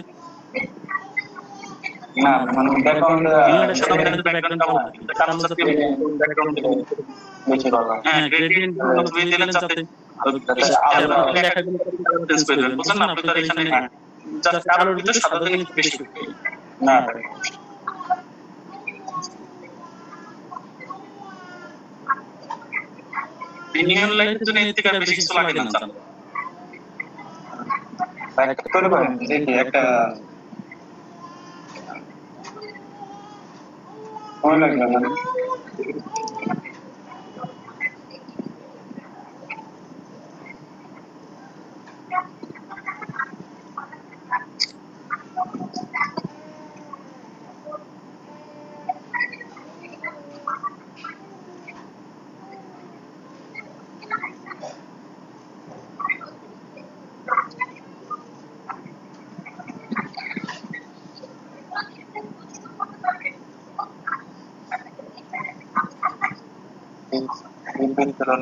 C: না মানে ব্যাকগ্রাউন্ড
B: হ্যাঁ গ্রেডিয়েন্ট তুমি দিলেন যাতে বুঝলেন না, আপনার এখানে যাতে কারোর ভিতরে সাদা জিনিস বেশি
C: না নিয়ন লাইটের জন্য এর থেকে বেশি কিছু লাগে না জানো। একটা তৈরি করেন দেখি একটা সময় লাগবে না। বিল করুন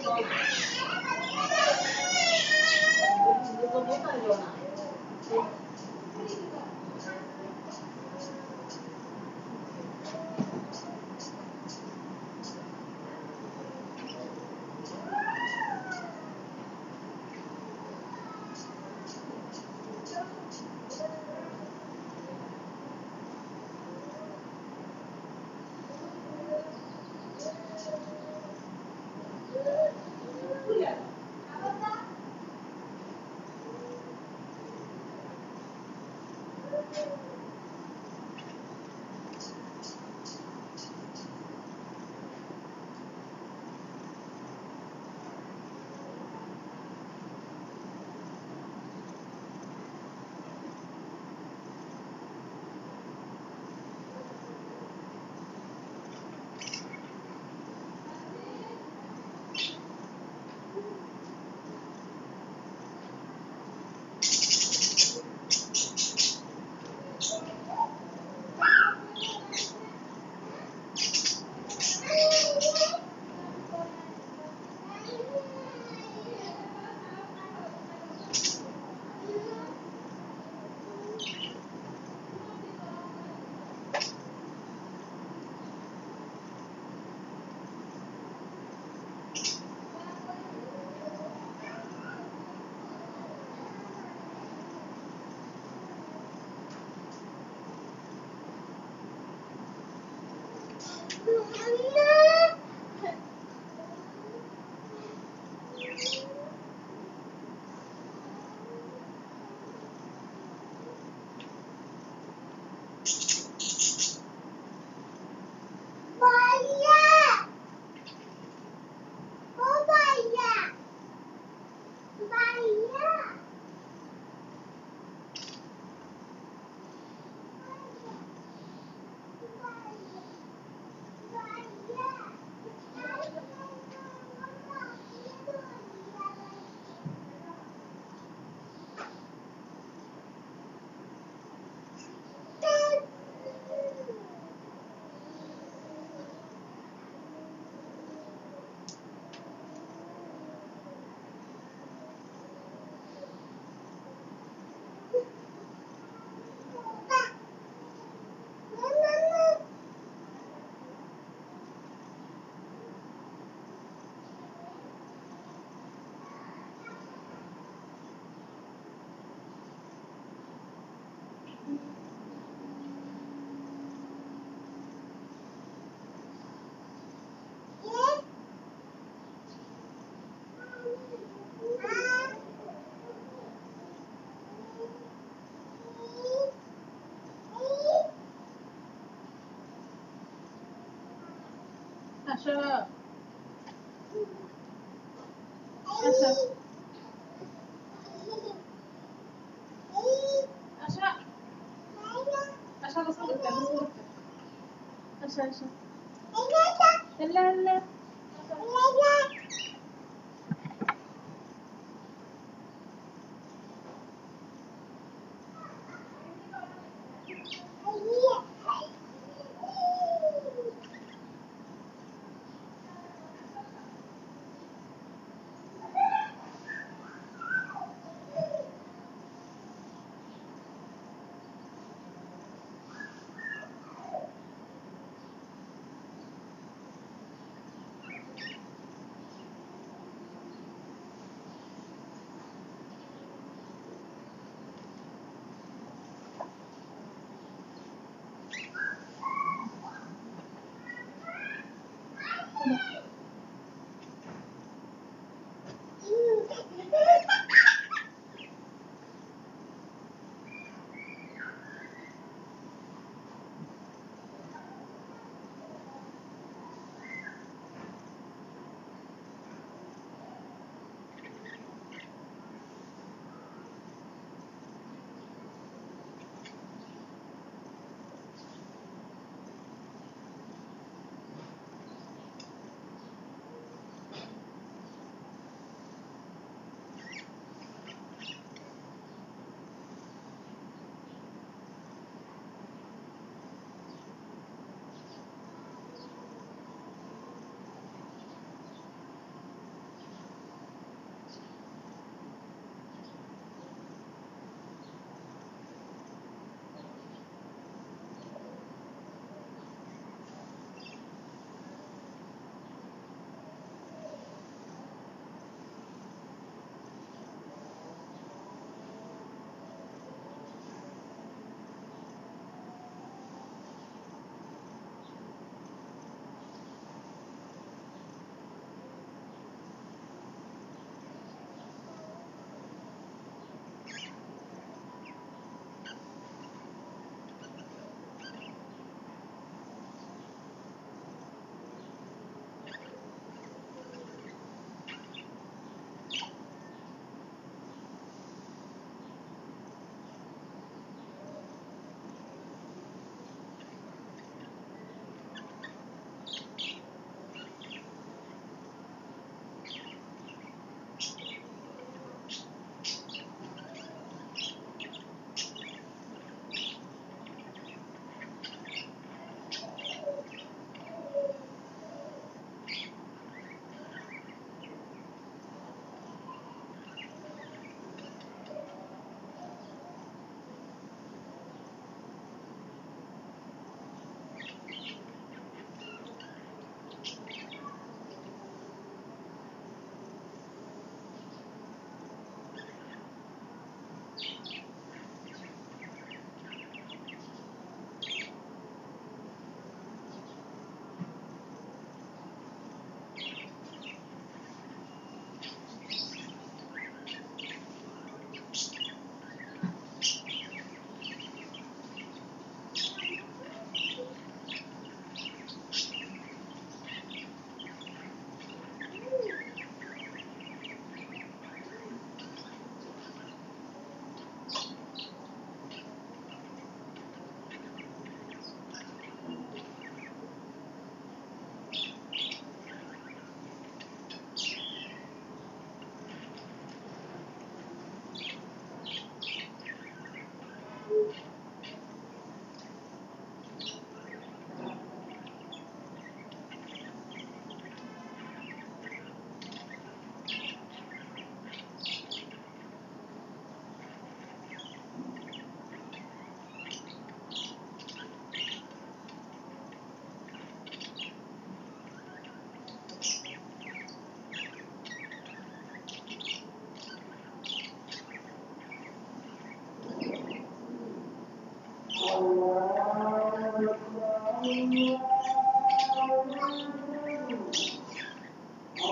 G: Asha. Asha. Asha. Asha بس قلت بس قلت. Asha Asha. لا لا.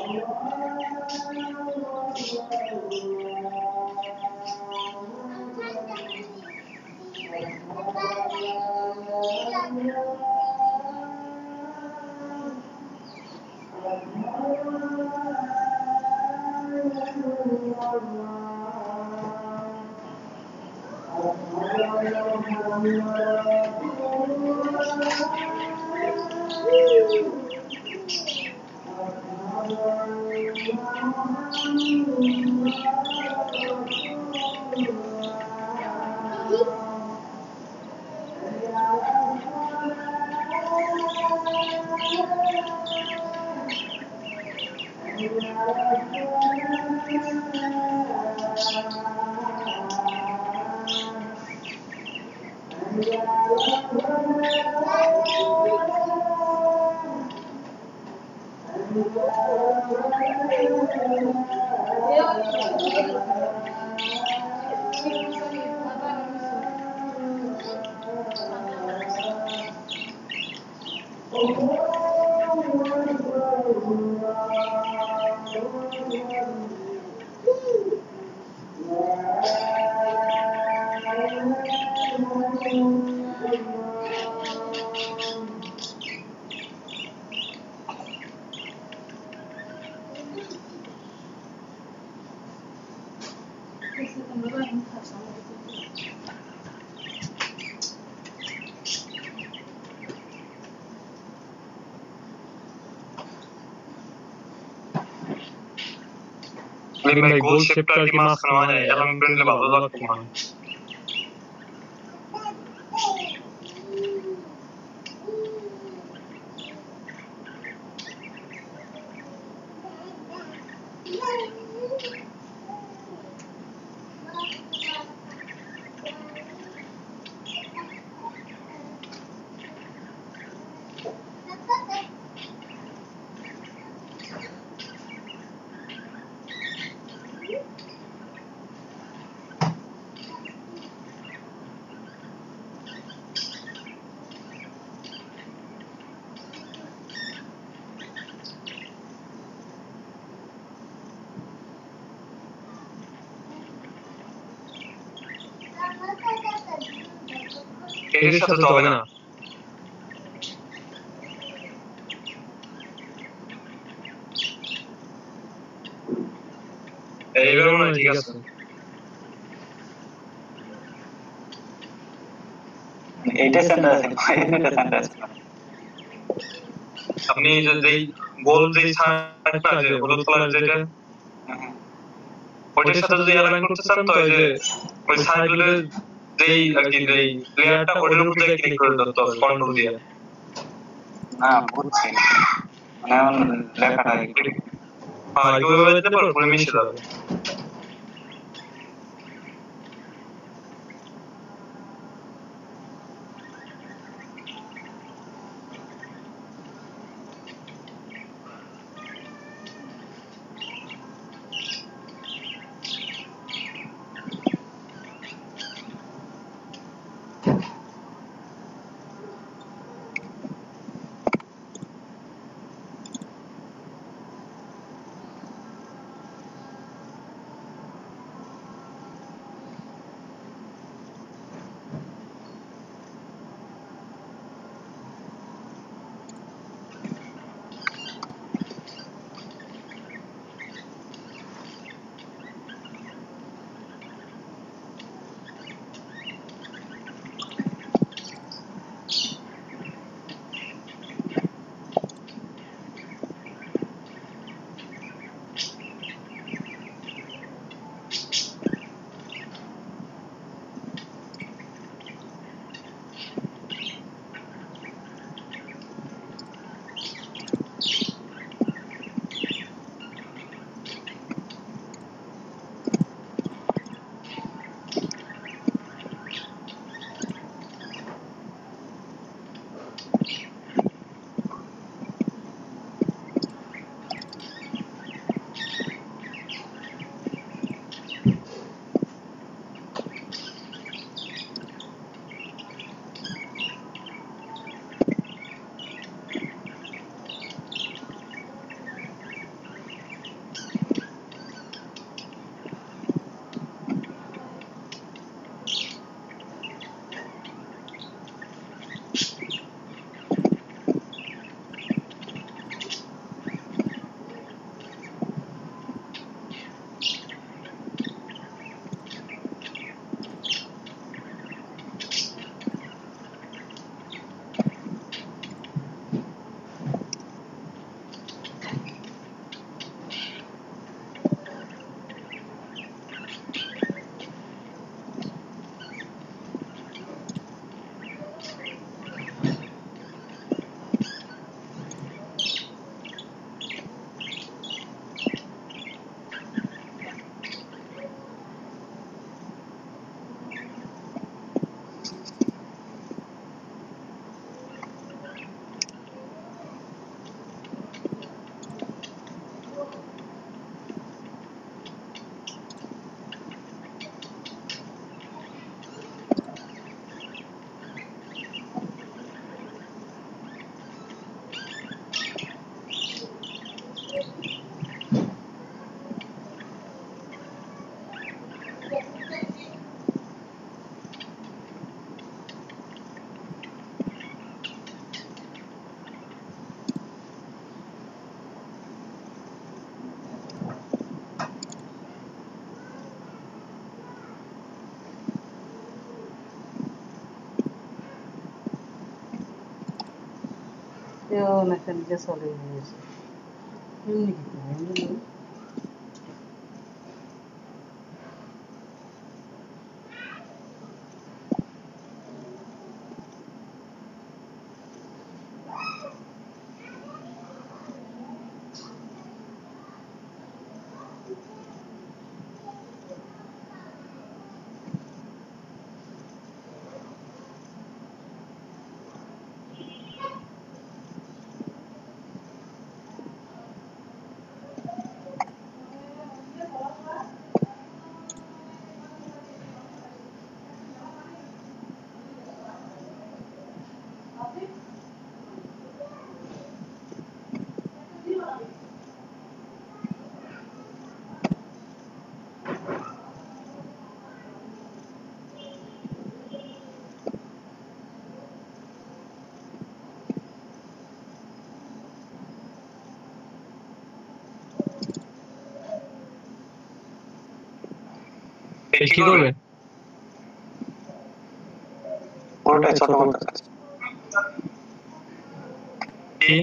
H: ভাই গোল শেপটা আর কি মাঝখানে মানে এরকম প্রিন্টলে ভালো লাগতো মনে হয়। এর সাথে তো হবে না। এইবার মনে হয় ঠিক আছে।
C: এইটা সেন্টার আছে, এটা সেন্টার আছে।
H: আপনি যেই গোল যেই সাইডটা যে হলুদ কালার যেটা ওইটার সাথে যদি অ্যালাইন করতে চান তো এই যে ওই সাইডে যেই আর কি যেই লেয়ারটা ওটার উপরে ক্লিক করে দিতে হবে কন্ট্রোল দিয়ে।
C: না বুঝছি, মানে আমার লেখাটা একটু
H: আর কিভাবে দিতে পারো পুরো মিশে যাবে।
I: Yo nakan dia soleh ni. Ini kita ini.
H: কি করবে
C: পুরোটাই ছোট করতে চাচ্ছি
H: কি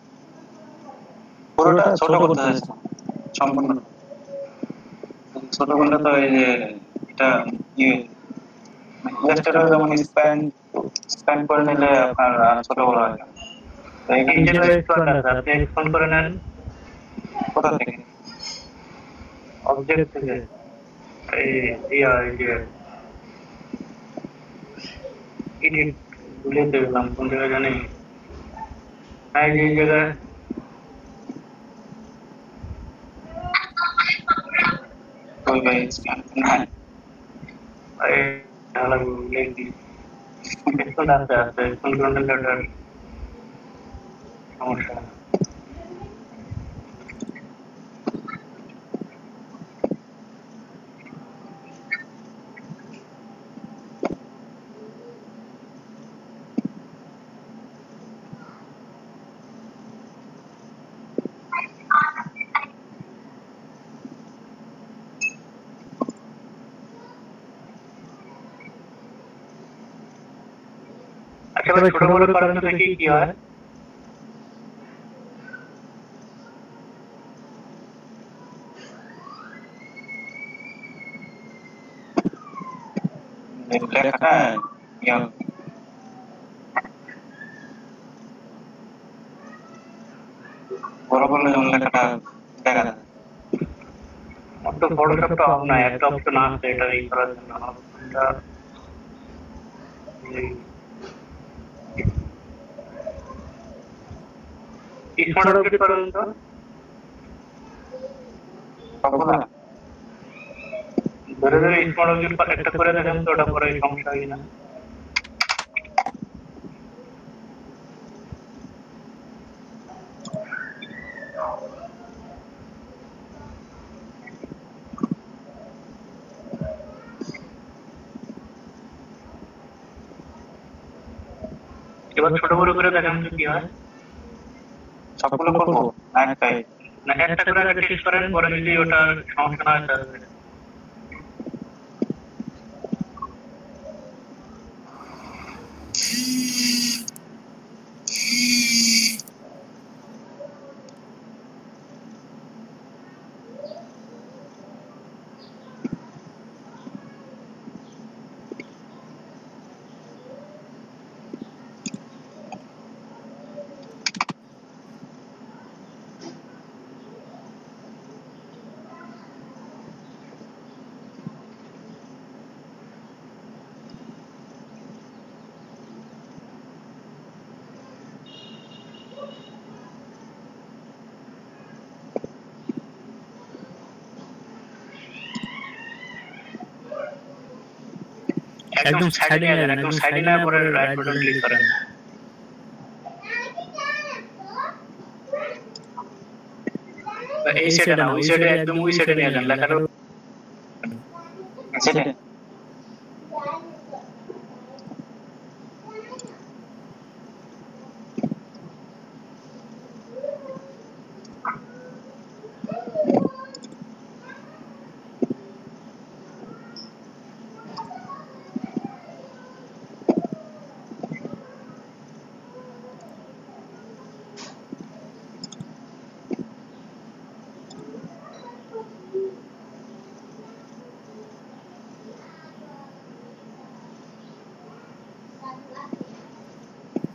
C: পুরোটা ছোট করতে চাচ্ছি সম্পূর্ণ ছোট করলে তো এই যে এটা ইলাস্ট্রেটর যেমন স্প্যান করে নিলে আপনার ছোট বড় হয়
B: ইন্টারনেট এক্সপ্যান্ড আছে আপনি এক্সপ্যান্ড করে নেন
C: কোথা থেকে
B: অবজেক্ট থেকে এই যে এডিট ভুলে দেখলাম কোন জায়গায় জানি এই জায়গায়
C: कोई भाई स्कैन करना है
B: এই अलग लिख दी इसको डालते हैं कंट्रोल लेटर समस्या अच्छा भाई छोटा मोटा कारण तो देखिए क्या है
C: लिखा है या বড় করলে যেমন লেখাটা দেখা যায়
B: তো ফটোশপটা অফ না একটা অপশন আছে এটা এই করার জন্য অপশনটা স্মার্ট অবজেক্ট করেন তো
C: সবগুলা
B: ধরে ধরে স্মার্ট অবজেক্ট একটা করে দেখেন তো ওটা পরে সমস্যা হয় না এবার ছোট বড় করে দেখেন তো কি হয়
C: সবগুলো করবো না একটাই
B: না একটা করে আগে টেস্ট করেন পরে যদি ওটা সমস্যা না হয় তাহলে একদম সাইডে নিয়ে যান একদম সাইডে না পরে রাইট বাটন ক্লিক করেন এই সাইডে না ওই সাইডে একদম ওই সাইডে নিয়ে যান লেখাটা
C: সেটা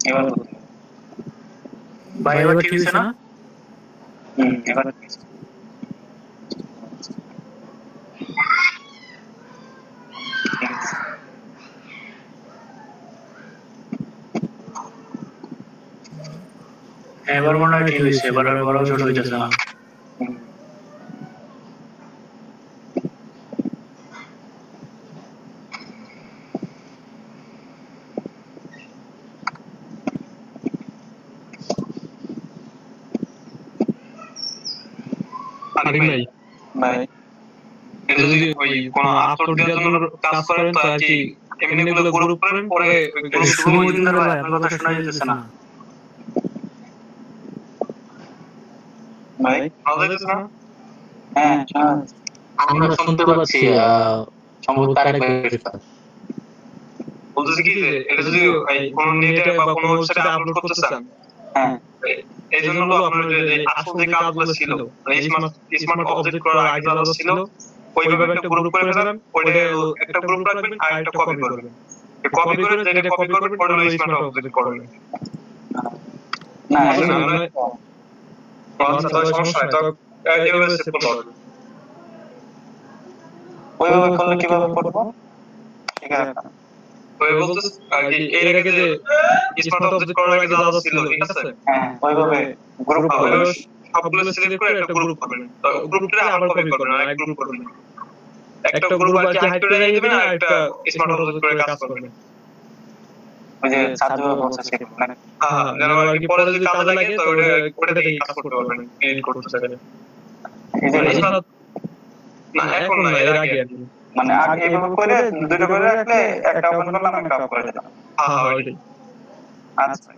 C: এবার বলতে
H: ভাই এবার ঠিক হয়েছে না?
C: এবার
H: এবার মনে হয় ঠিক হয়েছে, এবার আর বড় ছোট হইতেছে না।
C: ভাই
H: এটা যদি ওই কোন আপলোড দেওয়ার জন্য কাজ করেন তো আর কি এমনি গুলো গ্রুপ করেন, পরে শুভ মজুমদার ভাই আপনার কথা শোনা যাচ্ছে না।
C: ভাই
H: শোনা যাচ্ছে না?
C: হ্যাঁ
B: আমরা শুনতে পাচ্ছি সম্ভবত তারেক ভাই
H: বলতেছি কি যে এটা যদি কোন নেটে বা কোন ওয়েবসাইটে আপলোড করতে চান,
C: হ্যাঁ
H: এই জন্য হলো আপনার যে আসল যে কাজগুলো ছিল স্মার্ট অবজেক্ট করার আগে যা ছিল ওইভাবে একটা গ্রুপ করে ফেলেন, ওইটা একটা গ্রুপ রাখবেন আর একটা কপি করবেন, কপি করে যেটা কপি করবেন ওটা হলো স্মার্ট অবজেক্ট করবেন।
C: না
H: আচ্ছা তাহলে সমস্যা নাই, তো এইভাবে সেট করতে হবে।
C: ওইভাবে করলে কিভাবে করবো? ঠিক আছে
H: ওই বলতে আর কি এর আগে যে স্মার্ট অবজেক্ট করার আগে যা যা ছিল, ঠিক আছে,
C: হ্যাঁ ওইভাবে গ্রুপ হবে,
H: সবগুলো সিলেক্ট করে একটা গ্রুপ করবেন, তো গ্রুপটা আবার কপি করবেন আর একটা গ্রুপ করবেন, একটা গ্রুপ আর কি হাইড করে রেখে দিবেন আর একটা স্মার্ট অবজেক্ট করে কাজ করবেন।
C: ওই যে সার্ভার প্রসেস মানে
H: হ্যাঁ যেন আর কি পরে যদি কাজে লাগে তো ওটাতে কাজ করতে পারবেন, এডিট করতে চাইলে।
C: এই যে
H: না এখন না, এর আগে আর কি,
C: মানে আগে এইভাবে করে দুটো করে রাখলে একটা ওপেন করলাম একটা অফ করে দিলাম।
H: হ্যাঁ ওইটাই।
C: আচ্ছা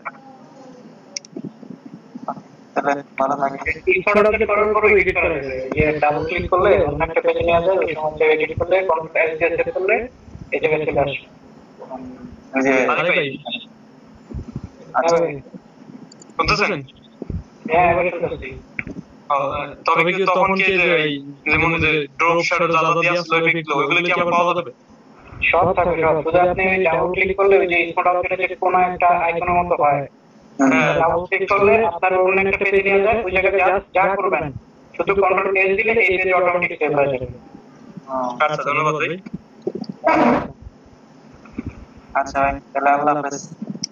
C: তাহলে ভালো লাগে।
B: স্মার্ট অবজেক্ট করার পর এডিট করা যায়, যে ডাবল ক্লিক করলে অন্য একটা পেজে নিয়ে যায়, ওই সময় এডিট করলে কন্ট্রোল এস দিয়ে সেট করলে এই জায়গায় চলে আসে।
C: ওই যে
H: আরে ভাই
C: আচ্ছা
H: শুনতেছেন?
B: হ্যাঁ এবারে শুনতেছি।
H: তবে কি তখন কি যে যেমন যে ড্রপ শ্যাডো যা যা দিয়ে আসলো এফেক্ট ওগুলো কি আবার পাওয়া যাবে?
B: সব থাকবে, সব শুধু আপনি ডাবল ক্লিক করলে ওই যে স্মার্ট অবজেক্টের যে কোনো একটা আইকনের মতো হয়, ডাবল ক্লিক করলে আপনার অন্য একটা পেজে নিয়ে যায়, ওই জায়গায় জাস্ট যা করবেন শুধু কন্ট্রোল এস দিলে এই পেজ অটোমেটিক সেভ হয়ে যাবে।
H: আচ্ছা ধন্যবাদ ভাই।
C: আচ্ছা ভাই তাহলে আল্লাহ হাফেজ।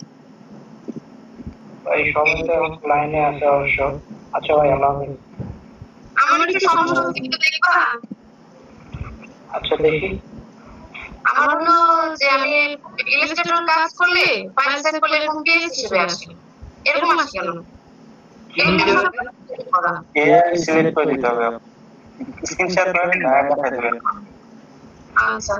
B: এই সবাই তো লাইনে আছে অবশ্য। আচ্ছা ভাই আল্লাহ হাফেজ।
J: আমার একটু সমস্যা হচ্ছে, একটু দেখবা?
B: আচ্ছা দেখি।
J: আমার হলো যে আমি ইলাস্ট্রেটর কাজ করলে ফাইল সেভ করলে এরকম পেজ হিসেবে আসে, এরকম আসে কেন?
C: এআই সিলেক্ট করে দিতে হবে, স্ক্রিনশট করে দেখাই দেবেন।
J: আচ্ছা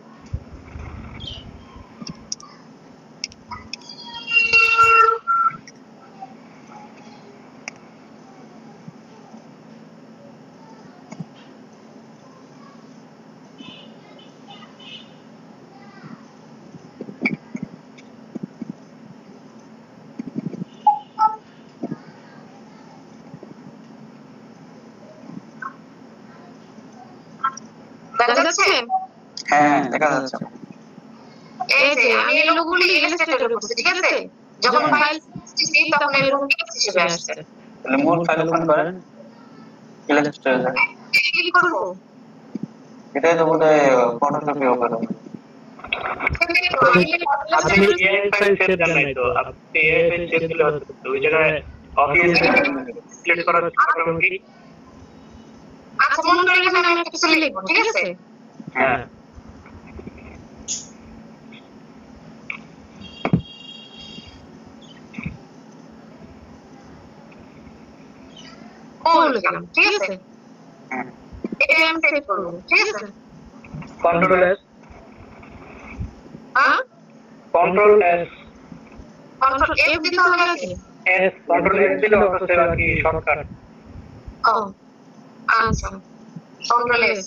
J: দেখা যাচ্ছে?
C: হ্যাঁ দেখা যাচ্ছে।
J: এই যে আমি এই লোকগুলি ইলাস্ট্রেটরে করছি, ঠিক আছে? যখন ফাইল দিচ্ছি তখন এরকম পেজ হিসেবে আসছে।
C: তাহলে মূল ফাইল ওপেন করেন, ইলাস্ট্রেটর
J: কি করব?
C: এটাই তো বলে ফটোকপি ওপেন হবে।
B: আপনি এআই ফাইল সেভ দেন নাই তো, আপনি এআই ফাইল সেভ দিলে হতো, ওই জায়গায় অফিস সিলেক্ট করার অটোমেটিক।
J: আচ্ছা মনে করে এখানে আমি একটা কিছু লিখবো, ঠিক আছে?
B: হ্যাঁ
J: ও লিখলাম, ঠিক আছে? এটা আমি সেভ করব, ঠিক আছে?
B: কন্ট্রোল এস,
J: হ্যাঁ
B: কন্ট্রোল এস,
J: কন্ট্রোল এফ দিতে হবে নাকি?
B: এস কন্ট্রোল এস দিলে অটো সেভ আর কি শর্টকাট।
J: ও আচ্ছা কন্ট্রোল এস।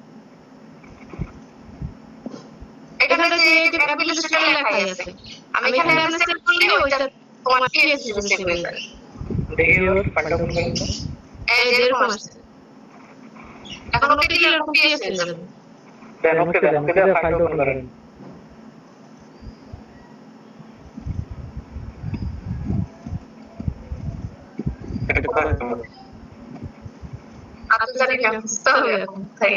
J: এখানে যে অ্যাপ্লিকেশন লেখাই আছে, আমি এখানে সেভ করলে ওইটা তোমার পিএস হিসেবে সেভ হয়ে যাবে।
B: দেখি ওর ফাইলটা ওপেন করুন।
J: এই যেরকম আসছে এখন ওকে দিলে এরকম পিএস হয়ে যাবে।
B: দেন ওকে দেন, ওকে দিয়ে ফাইলটা ওপেন করেন।
J: আপনি জানি না বুঝতে হবে এখন তাই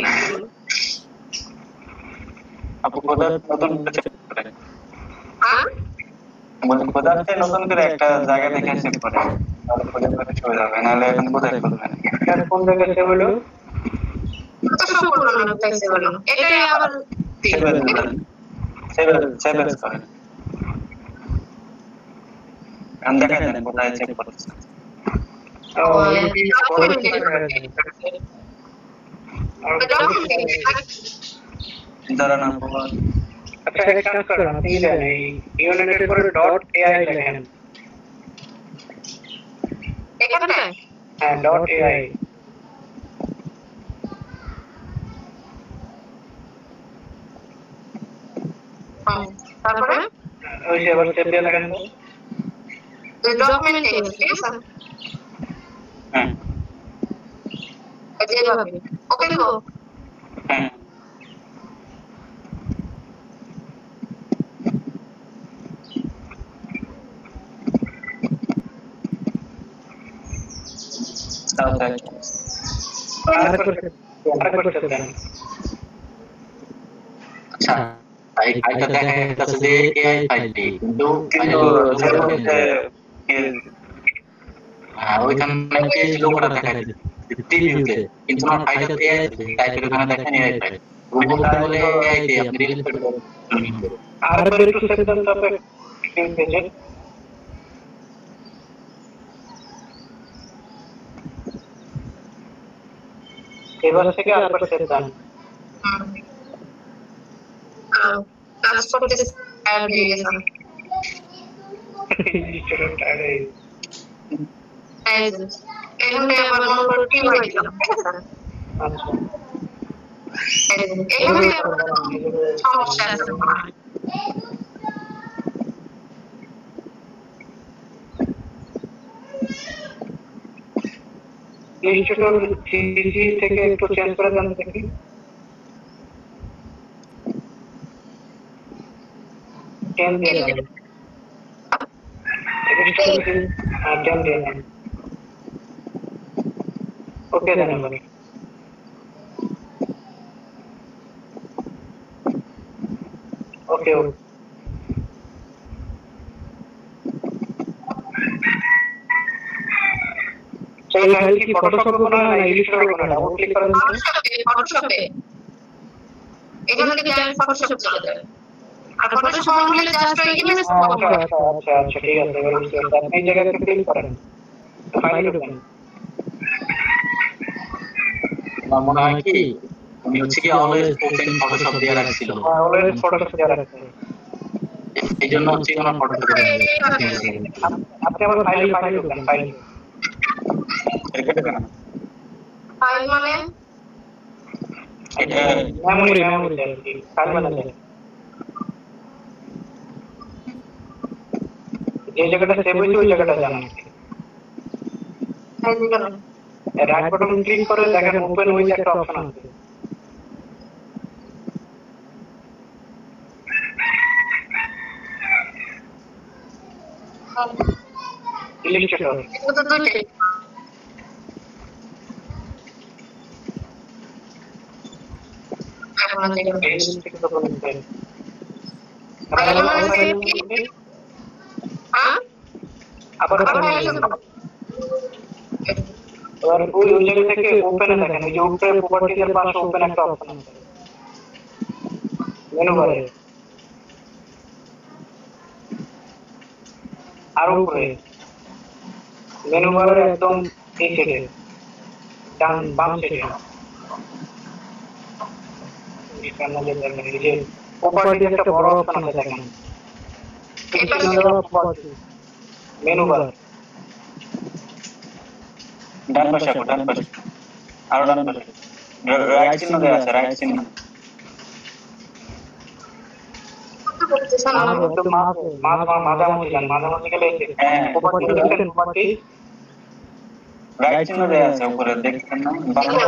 C: আপু কোথায় নতুন
J: হ্যাঁ
C: বলছি কোথায় নতুন করে একটা জায়গা দেখে সেট করে তাহলে কোথায় করে চলে যাবে নাহলে এখন কোথায় করবেন
I: কোন জায়গায় সে হলো
J: তো সম্পূর্ণ না তাইছে বলো এটাই আবার
C: সেভেন্স করেন আমি দেখাই দেন কোথায় চেক করতেছেন দাঁড়ান
I: আচ্ছা এক কাজ করেন আপনি দেন এই ইউনিটের পরে .ai লেখেন
J: এখানে
I: হ্যাঁ .ai
J: তারপরে
I: ওই যে আবার চেক দিয়ে লেখেন
J: ডকুমেন্ট ঠিক আছে
C: হ্যাঁ
J: যেভাবে ওকে গো
C: হ্যাঁ
B: আচ্ছা ফাইলটা দেখা যাচ্ছে যে এআই ফাইলটি কিন্তু ওইখানে পেজ লোগোটা দেখা যাচ্ছে প্রিভিউতে কিন্তু আমার ফাইলটা এআই টাইপের ওখানে দেখেন এআই ফাইল গুগলটা বলে এআই তে আপনি রিলিজ করতে পারবেন
I: আর একটু সেভ দেন তবে স্ক্রিন পেজে এবার থেকে আরেকবার সেভ দেন
J: কাজ করতে টায়ার হয়ে গেছে এখানে আবার নম্বর কি হয়ে গেল
I: আচ্ছা
J: এখানে সমস্যা আছে
I: ইনস্টিটিউট সিসি থেকে একটু চেঞ্জ করে দেন দেখি টেন দিয়ে দেন টেন দিয়ে দেন ওকে দেন মানে ওকে ওকে সেই ফাইল কি ফটোশপ কোনা না ইলিস্ট্রেটর কোনা ডাবল ক্লিক করেন
J: ফটোশপে এখানে থেকে ডাইরেক্ট ফটোশপ চলে যাবে আর ফটোশপ হলে জাস্ট ওই ইমেজ কপি
I: আচ্ছা আচ্ছা ঠিক আছে এবার বুঝতে পারছি আপনি এই জায়গাতে ক্লিক করেন ফাইলে ঢোকেন
B: আমার মনে হয় কি আমি হচ্ছে কি অলওয়েজ ওপেন ফটোশপ দিয়ে রাখছিল
I: অলওয়েজ ফটোশপ দিয়ে রাখতে
B: এইজন্য হচ্ছে আমার ফটোশপ
I: আপনি আবার ফাইলে ঢোকেন ফাইল
J: ফাইল মানে
C: এটা
I: মেমোরি ফাইল মানে যে জায়গাটা সেভ হয়েছে ওই জায়গাটা জানান রাইট বাটন ক্লিক করে দেখেন ওপেন উইথ একটা অপশন আছে ইলিস্ট্রেটর
J: এটা তো দুইটাই আপনারা দেখেন
I: ইলিস্ট্রেটর বলতে
J: ফাইল মানে কি হ্যাঁ
I: আবার আর ওই জায়গা থেকে ওপেন দেখেন এই যে উপরে প্রপার্টিজ এর পাশে ওপেন একটা অপশন আছে মেনু বারে আর উপরে মেনু বারের একদম এই সাইডে ডান বাম সাইডে এখানে যে যে প্রপার্টিজ একটা বড় অপশন আছে দেখেন মেনু বার
C: ডান পাশে আর ডান পাশে রাইট চিহ্ন দেয়া আছে রাইট চিহ্ন
I: মাঝামাঝি গেলে
C: রাইট চিহ্ন দেয়া আছে উপরে দেখছেন না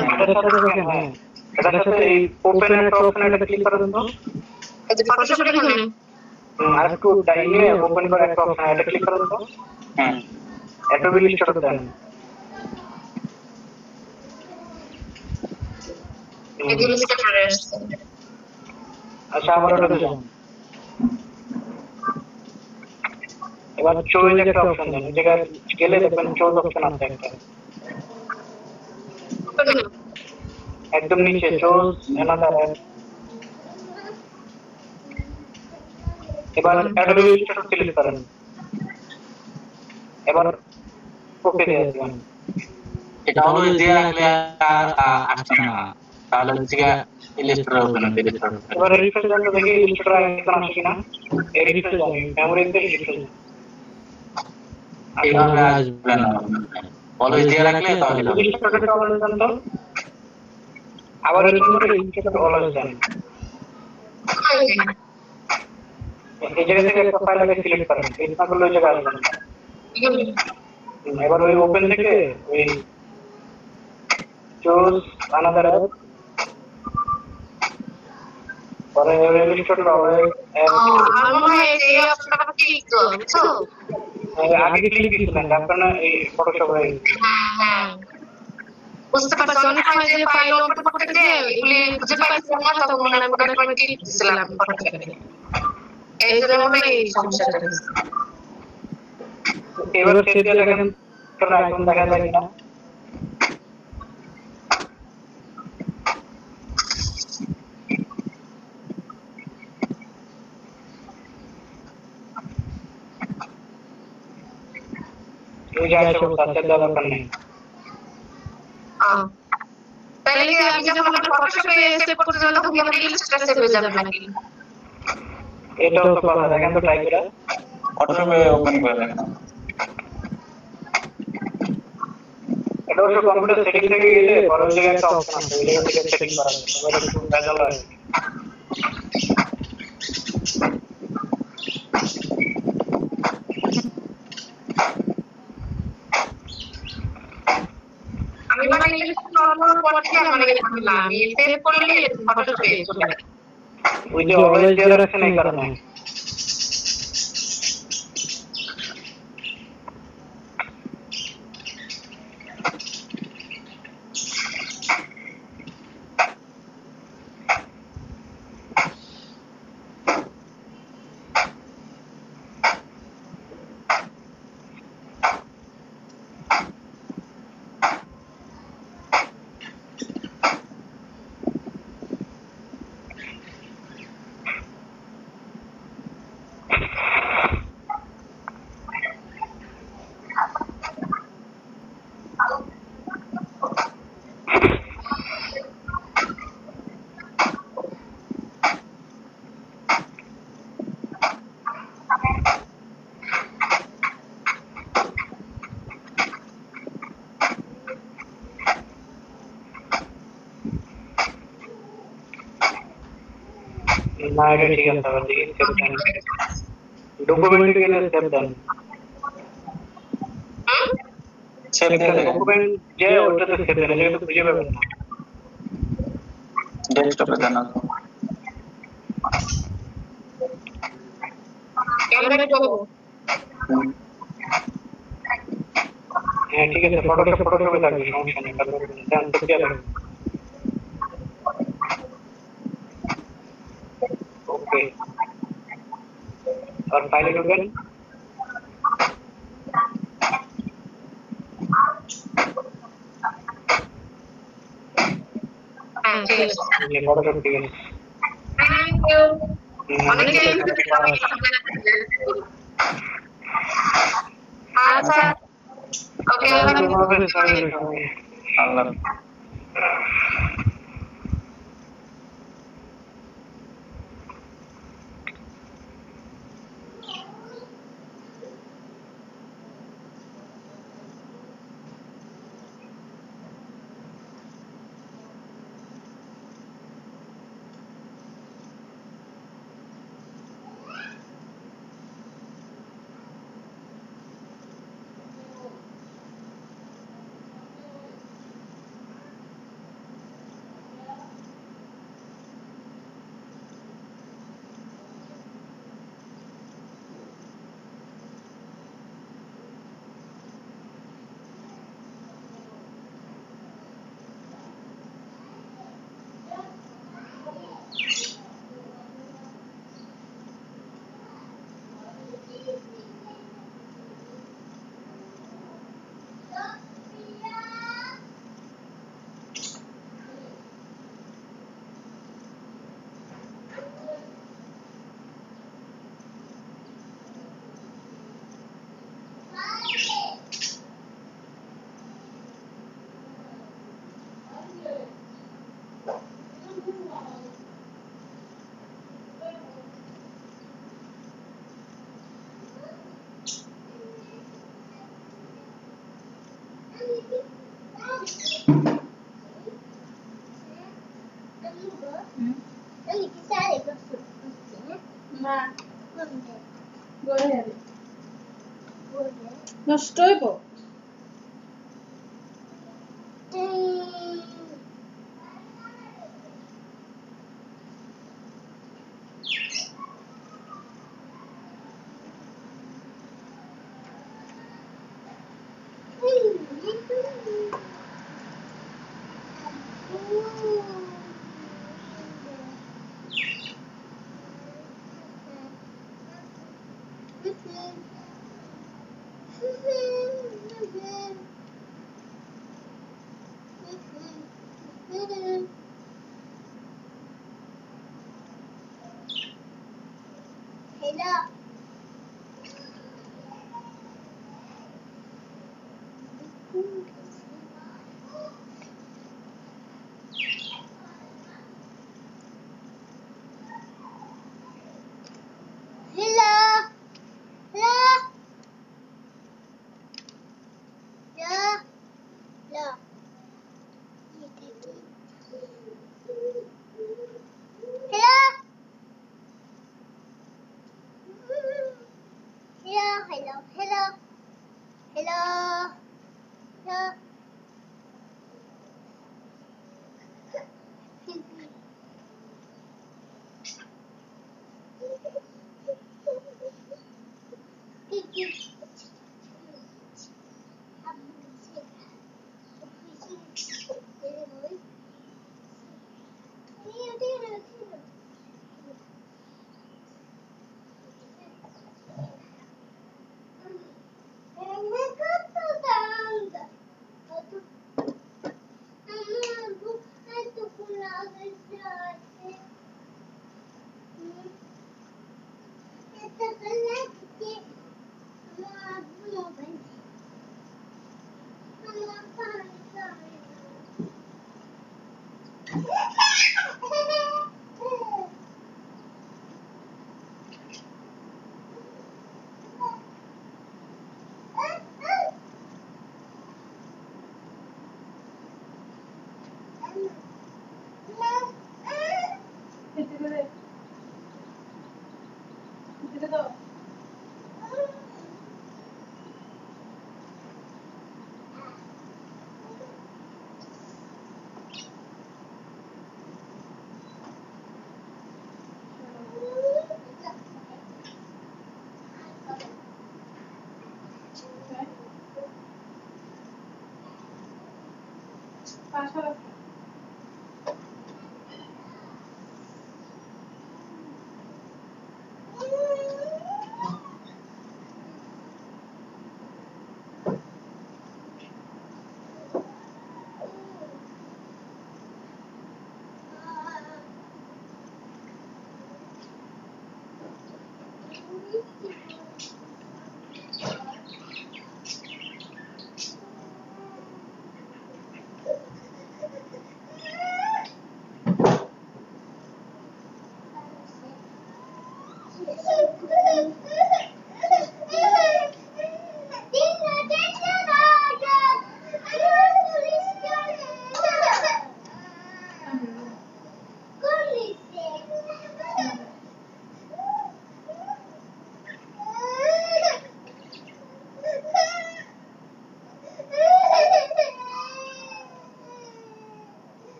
I: এটার সাথে এই ওপেন একটা অপশন এটা ক্লিক করুন তো
J: এই যে ফটোশপ এখানে
I: আর একটু ডাইনে ওপেন করে একটা অপশন এটা ক্লিক করুন তো
C: হ্যাঁ
I: এটা ইলিস্ট্রেটর দেন
J: ইলাস্ট্রেটরে আসছে।
I: আচ্ছা আবার ওটা যান। এবার চয়েজ একটা অপশন দেন, এই জায়গায় গেলে দেখবেন চয়েজ অপশন আছে একটা, একদম নিচে চয়েজ অ্যানাদার অ্যাপ। এবার অ্যাডোবি ইলাস্ট্রেটর সিলেক্ট করেন, এবার ওকে দিয়ে দিবেন।
B: এটা হলো দিয়ে রাখলে আর আসছে না, তাহলে হচ্ছে ইলাস্ট্রেটর ওপেন হবে।
I: এবার রিফ্রেশ দেন তো দেখি ইলাস্ট্রেটর আইকন আসে কিনা। এই রিফ্রেশ দেন, মেমোরিতে রিফ্রেশ দেন,
B: এইভাবে আসবে না, অলওয়েজ দিয়ে রাখলে তাহলে হবে।
I: ইলাস্ট্রেটরটা অলওয়েজ দেন তো, আবার এরকম করে ইলাস্ট্রেটর অলওয়েজ দেন। এই জায়গা থেকে একটা ফাইল আগে সিলেক্ট করেন, এই না করলে ওই জায়গায় আসবে না। এবার ওই ওপেন থেকে ওই চুজ আনাদার অ্যাপ, পরে ইলাস্ট্রেটর অলওয়েজ
J: আমার মনে হয় এই অপশনটা ক্লিক করো, বুঝছো?
I: আগে ক্লিক দিছিলেন, আপনারা এই ফটোশপ হয়ে গেছে।
J: হ্যাঁ বুঝতে পারছি, অনেক সময় যে ফাইল ওপেন করতে গিয়ে এগুলি খুঁজে পাইছি না, তখন মনে হয় কোনো একটা ক্লিক দিছিলাম ফটোশপে, এই জন্য মনে হয় এই সমস্যাটা হয়েছে।
I: এবার সেভ দিয়ে দেখেন কোনো আইকন দেখা যায় কিনা। এই যে আইকন আছে দেওয়ার দরকার নেই।
J: তাহলে কি আমি যখন ফটোশপে সেভ করতে যাব তখন কি আমার ইলাস্ট্রেটর সেভ হয়ে যাবে নাকি?
I: এটাও তো কথা, দেখেন তো ট্রাই করে
C: ফটোশপে ওপেন করে দেখেন।
I: এটা হচ্ছে কম্পিউটার সেটিং থেকে গেলে বড় জায়গায় একটা অপশন আছে, ওই জায়গা থেকে সেটিং করা যাবে। এটা একটু ভেজাল আছে।
J: আমি মানে নরমাল পড়তে আমার এই ঝামেলা, আমি সেভ করলে ফটোশপে চলে যায়।
I: ওই যে অলওয়েজ দিয়ে রাখছেন এই কারণে। না এটা ঠিক আছে, আবার দেখি সেভ দেন, ডকুমেন্টে গেলে সেভ দেন,
C: সেভ দিয়ে দেখেন।
I: ডকুমেন্ট যে ওটাতে সেভ দেন, এটা খুঁজে পাবেন না।
C: ডেস্কটপে দেন।
J: ক্যামেরা করব।
I: হ্যাঁ ঠিক আছে, ফটোশপে থাকবে, সমস্যা নেই, তারপর দেন সেভ দিয়ে দেন। ওকে, আর ফাইলে ঢুকবেন।
J: হ্যাঁ ঠিক আছে,
I: যে ফটোশপ ঠিক আছে।
J: Thank you. অনেকে আচ্ছা ওকে
C: আল্লাহ
G: না গড়ে যাবে নষ্ট হইব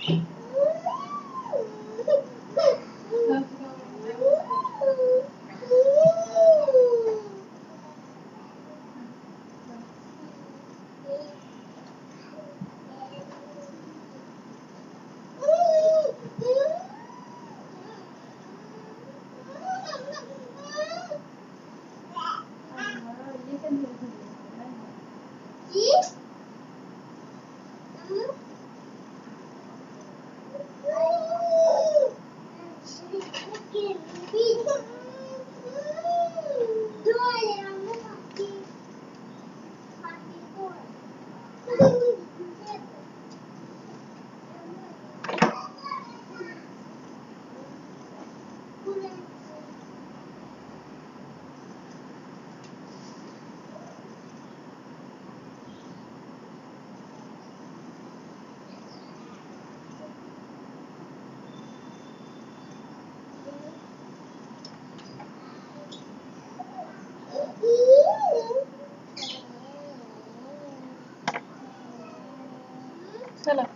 G: चलो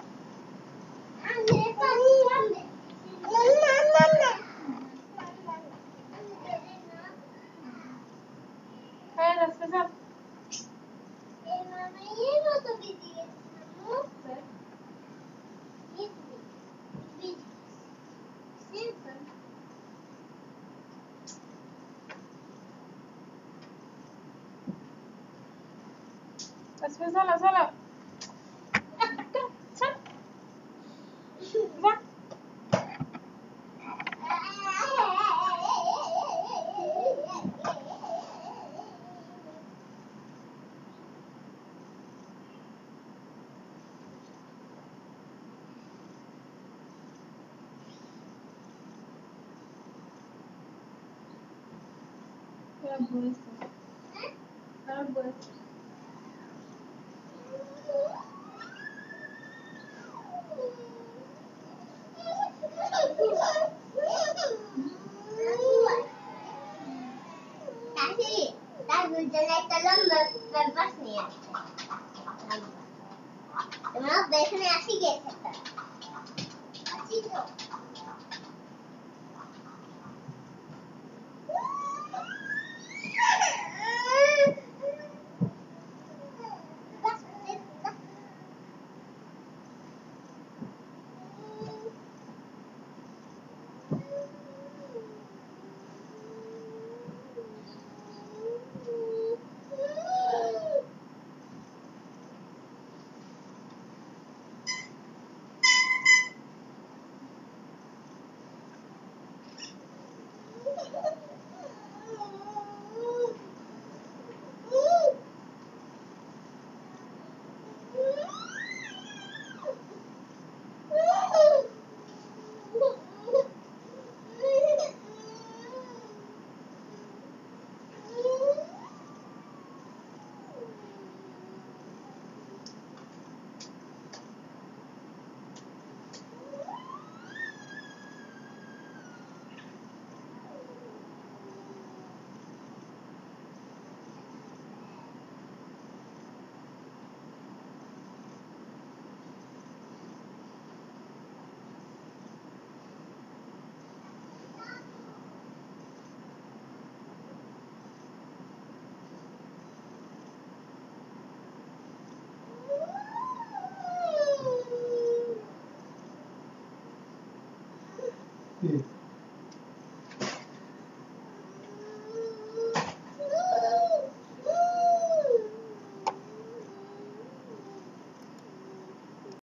G: रास्ते से रास्ते चला चला जा क्या बोल क्या बोल
A: কি